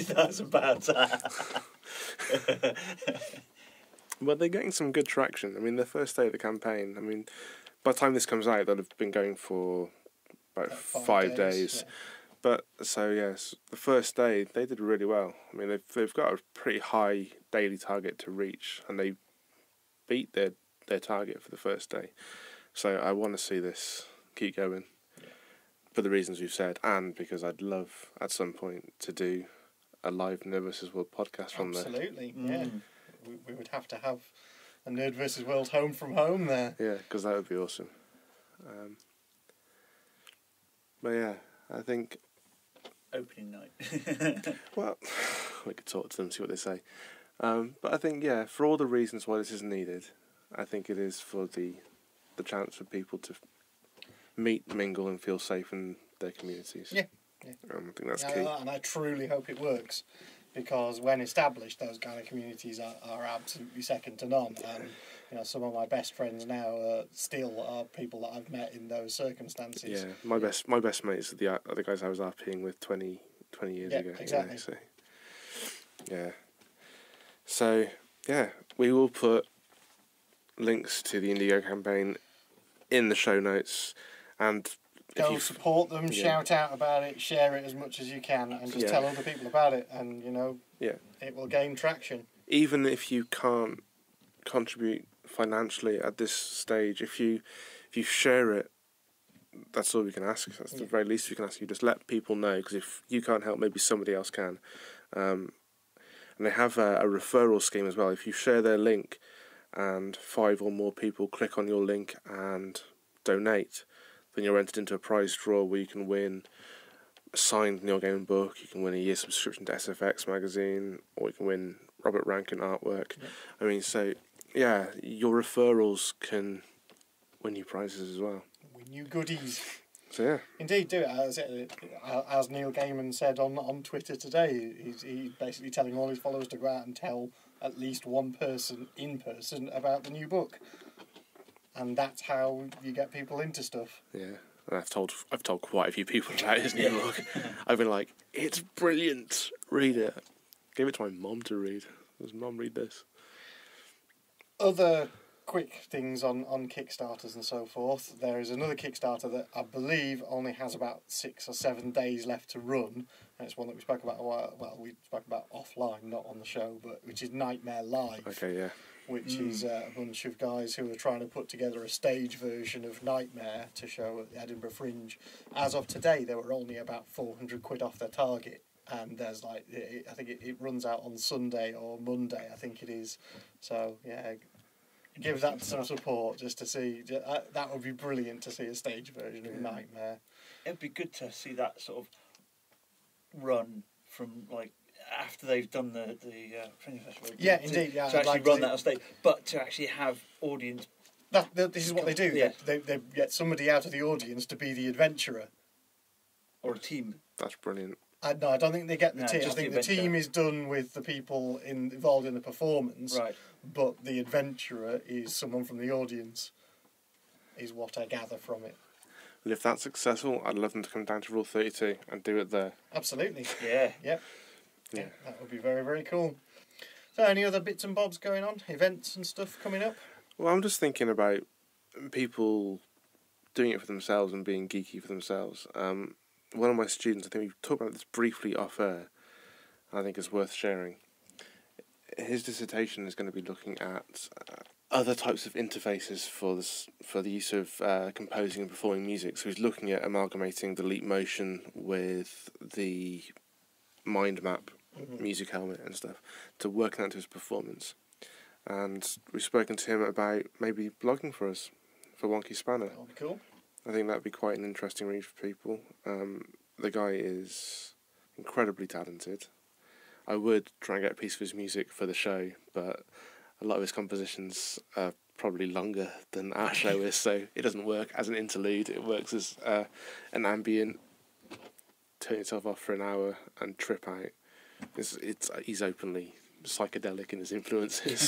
£60,000. Well, they're getting some good traction. I mean, the first day of the campaign, I mean, by the time this comes out, they'll have been going for about 5 days. Yeah. But, so yes, the first day, they did really well. I mean, they've got a pretty high daily target to reach, and they beat their target for the first day. So I want to see this keep going, for the reasons we've said, and because I'd love, at some point, to do a live NerdVsWorld podcast from there. Absolutely, yeah. We would have to have a NerdVsWorld home from home there. Yeah, because that would be awesome. But yeah, I think... Opening night. Well, we could talk to them, see what they say. But I think, yeah, for all the reasons why this is needed, I think it is for the chance for people to meet, mingle and feel safe in their communities. Yeah. I think that's key. And I truly hope it works. because when established, those kind of communities are absolutely second to none. And you know, some of my best friends now still are people that I've met in those circumstances. Yeah, my best mates are the guys I was RPing with 20 years ago. Exactly. So we will put links to the Indigo campaign in the show notes, and go support them, shout out about it, share it as much as you can, and just tell other people about it, and you know, it will gain traction. Even if you can't contribute financially at this stage, if you share it, that's all we can ask. That's the very least we can ask. You just let people know, because if you can't help, maybe somebody else can. And they have a referral scheme as well. If you share their link and 5 or more people click on your link and donate, then you're entered into a prize draw where you can win a signed Neil Gaiman book, you can win a year subscription to SFX magazine, or you can win Robert Rankin artwork. Yeah. I mean, so, yeah, your referrals can win you prizes as well. Win you goodies. So, yeah. Indeed, do it. As Neil Gaiman said on Twitter today, he's basically telling all his followers to go out and tell at least one person in person about the new book. And that's how you get people into stuff. Yeah, and I've told quite a few people about his new book. I've been like, it's brilliant. Read it. Gave it to my mum to read. Does Mum read this? Other quick things on Kickstarters and so forth. There is another Kickstarter that I believe only has about 6 or 7 days left to run. And it's one that we spoke about a while. Well, we spoke about offline, not on the show, but which is Nightmare Live. Okay, yeah. Which is a bunch of guys who are trying to put together a stage version of Nightmare to show at the Edinburgh Fringe. As of today, they were only about £400 off their target, and there's I think it runs out on Sunday or Monday, I think it is. So yeah, give that some support just to see. That would be brilliant to see a stage version of Nightmare. It'd be good to see that sort of run from after they've done the Fringe Festival. Yeah, indeed. Yeah, to actually run that on stage, but to actually have audience. This is what they do. Yeah. They get somebody out of the audience to be the adventurer. Or a team. That's brilliant. No, I don't think they get the team. I think the team is done with the people involved in the performance. Right. But the adventurer is someone from the audience, is what I gather from it. Well, if that's successful, I'd love them to come down to Rule 32 and do it there. Absolutely. Yeah. Yep. Yeah, that would be very, very cool. So, any other bits and bobs going on? Events and stuff coming up? Well, I'm just thinking about people doing it for themselves and being geeky for themselves. One of my students, I think we've talked about this briefly off air, I think it's worth sharing. His dissertation is going to be looking at other types of interfaces for the use of composing and performing music. So he's looking at amalgamating the Leap Motion with the Mind Map music helmet and stuff to work that into his performance. And we've spoken to him about maybe blogging for us for Wonky Spanner. That would be cool. I think that would be quite an interesting read for people. The guy is incredibly talented. I would try and get a piece of his music for the show, but a lot of his compositions are probably longer than our show is, so it doesn't work as an interlude. It works as an ambient, turn yourself off for an hour and trip out. He's openly psychedelic in his influences.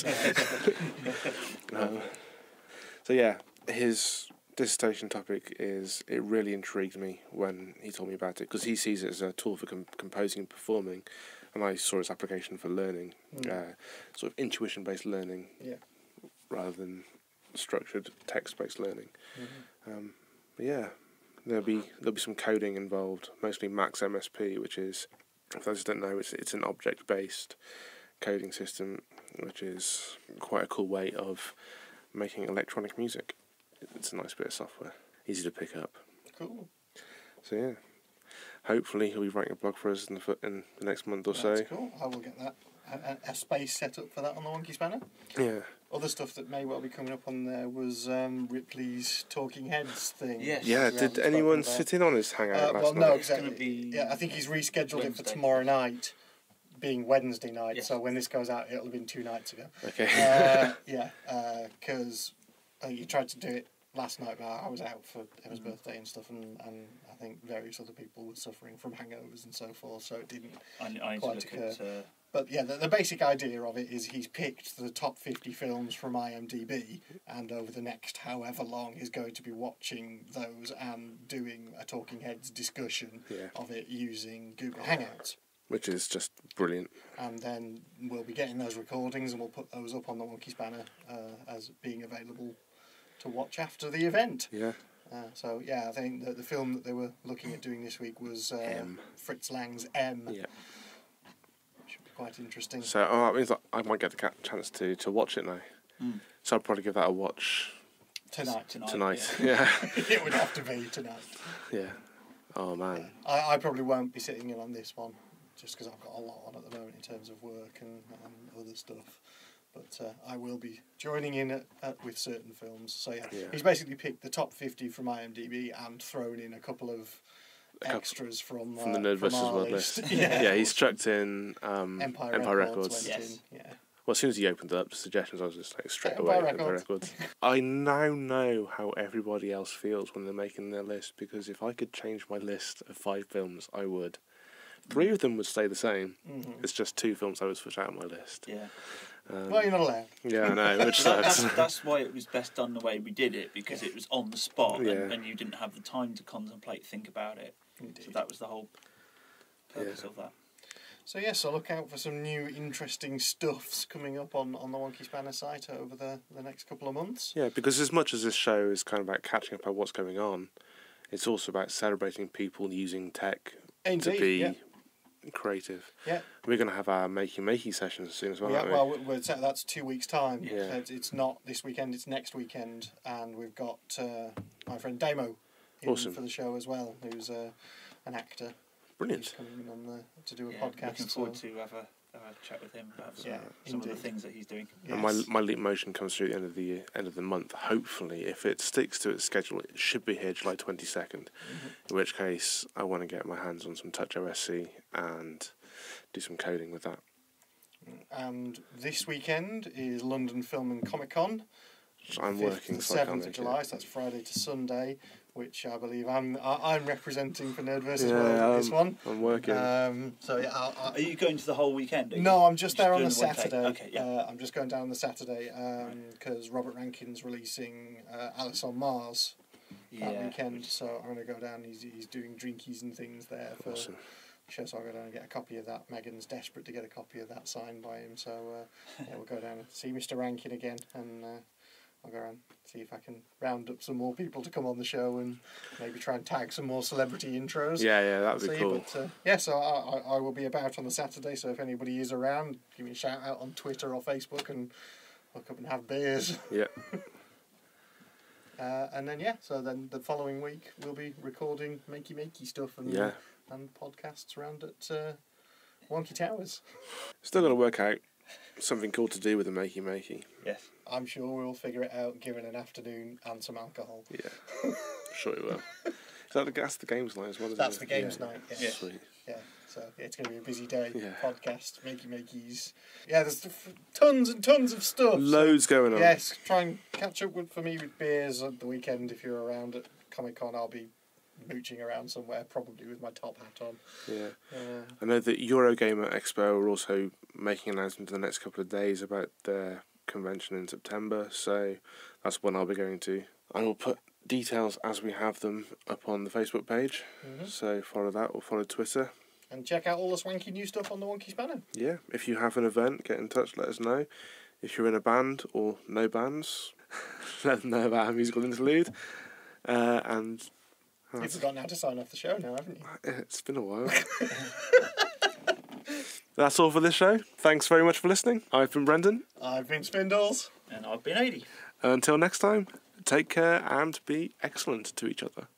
So yeah, his dissertation topic it really intrigued me when he told me about it, because he sees it as a tool for composing and performing, and I saw its application for learning, sort of intuition-based learning, rather than structured text-based learning. But yeah, there'll be some coding involved, mostly Max MSP, which is, for those who don't know, it's an object-based coding system, which is quite a cool way of making electronic music. It's a nice bit of software, easy to pick up. Cool. So yeah, hopefully he'll be writing a blog for us in the next month or so. That's cool. I will get that a space set up for that on the Wonky Spanner. Yeah. Other stuff that may well be coming up on there was Ripley's Talking Heads thing. Yes. Yeah. Did anyone sit in on his hangout last night? No, exactly. Yeah, I think he's rescheduled it for tomorrow night, being Wednesday night. Yes. So when this goes out, it'll have been 2 nights ago. Okay. Yeah, because he tried to do it last night, I was out for Emma's birthday and stuff, and I think various other people were suffering from hangovers and so forth, so it didn't quite occur. But yeah, the basic idea of it is he's picked the top 50 films from IMDb, and over the next however long he's going to be watching those and doing a Talking Heads discussion of it using Google Hangouts. Which is just brilliant. And then we'll be getting those recordings and we'll put those up on the Wonky Spanner as being available to watch after the event. Yeah. So yeah, I think that the film that they were looking at doing this week was Fritz Lang's M. Yeah. Should be quite interesting. So that means that I might get the chance to watch it now. So I'll probably give that a watch tonight. Yeah. It would have to be tonight. Yeah. Oh man. I probably won't be sitting in on this one, just because I've got a lot on at the moment in terms of work and other stuff. But I will be joining in with certain films. So yeah, he's basically picked the top 50 from IMDb and thrown in a couple of extras from the NerdVsWorld list. Yeah, he's chucked in Empire Records. Yes. Well, as soon as he opened up the suggestions, I was just like straight away Empire Records. I now know how everybody else feels when they're making their list, because if I could change my list of 5 films, I would. 3 of them would stay the same. It's just 2 films I would switch out of my list. Yeah. Well, you're not allowed. Yeah, I know, which sucks. That's why it was best done the way we did it, because it was on the spot and you didn't have the time to contemplate, think about it. Indeed. So that was the whole purpose of that. So yes, so look out for some new interesting stuffs coming up on the Wonky Spanner site over the next couple of months. Yeah, because as much as this show is kind of about catching up on what's going on, it's also about celebrating people using tech to be creative. Yeah, we're going to have our makey sessions soon as well. Yeah, well, that's 2 weeks' time. Yeah, it's not this weekend; it's next weekend, and we've got my friend Damo in for the show as well, who's an actor. Brilliant. He's coming in to do a podcast. Looking forward to have a chat with him about some of the things that he's doing. Yes. And my Leap Motion comes through at the end of the month. Hopefully, if it sticks to its schedule, it should be here July 22nd. In which case, I want to get my hands on some Touch OSC and do some coding with that. And this weekend is London Film and Comic Con. I'm working, so 7th of July, so that's Friday to Sunday, which I believe I'm representing for NerdVsWorld this one. I'm working. So yeah, are you going to the whole weekend? No, I'm just there on the Saturday. Okay, yeah. I'm just going down on the Saturday because Robert Rankin's releasing Alice on Mars that weekend, so I'm going to go down. He's doing drinkies and things there for. Awesome. So I'll go down and get a copy of that. Megan's desperate to get a copy of that signed by him, so we'll go down and see Mr. Rankin again, and I'll go around and see if I can round up some more people to come on the show and maybe try and tag some more celebrity intros. Yeah, that'd be cool. But, so I will be about on the Saturday, so if anybody is around, give me a shout out on Twitter or Facebook and look up and have beers. Yeah. And then, so then the following week we'll be recording makey stuff and podcasts around at Wonky Towers. Still got to work out something cool to do with the makey. Yes. I'm sure we'll figure it out given an afternoon and some alcohol. Yeah. Sure we will. That's the games night as well, isn't That's the games night, yeah. Sweet. Yeah, so it's going to be a busy day. Yeah. Podcast, makeys. Yeah, there's tons and tons of stuff. Loads going on. Yes, try and catch up for me with beers at the weekend if you're around at Comic Con. I'll be mooching around somewhere, probably with my top hat on. Yeah. I know that Eurogamer Expo are also making announcements in the next couple of days about their convention in September, so that's one I'll be going to. I will put details as we have them up on the Facebook page, so follow that or follow Twitter. And check out all the swanky new stuff on the Wonky Spanner. Yeah, if you have an event, get in touch, let us know. If you're in a band or no bands, let them know about our musical interlude. And you've forgotten how to sign off the show now, haven't you? It's been a while. That's all for this show. Thanks very much for listening. I've been Brendan. I've been Spindles. And I've been 80. Until next time, take care and be excellent to each other.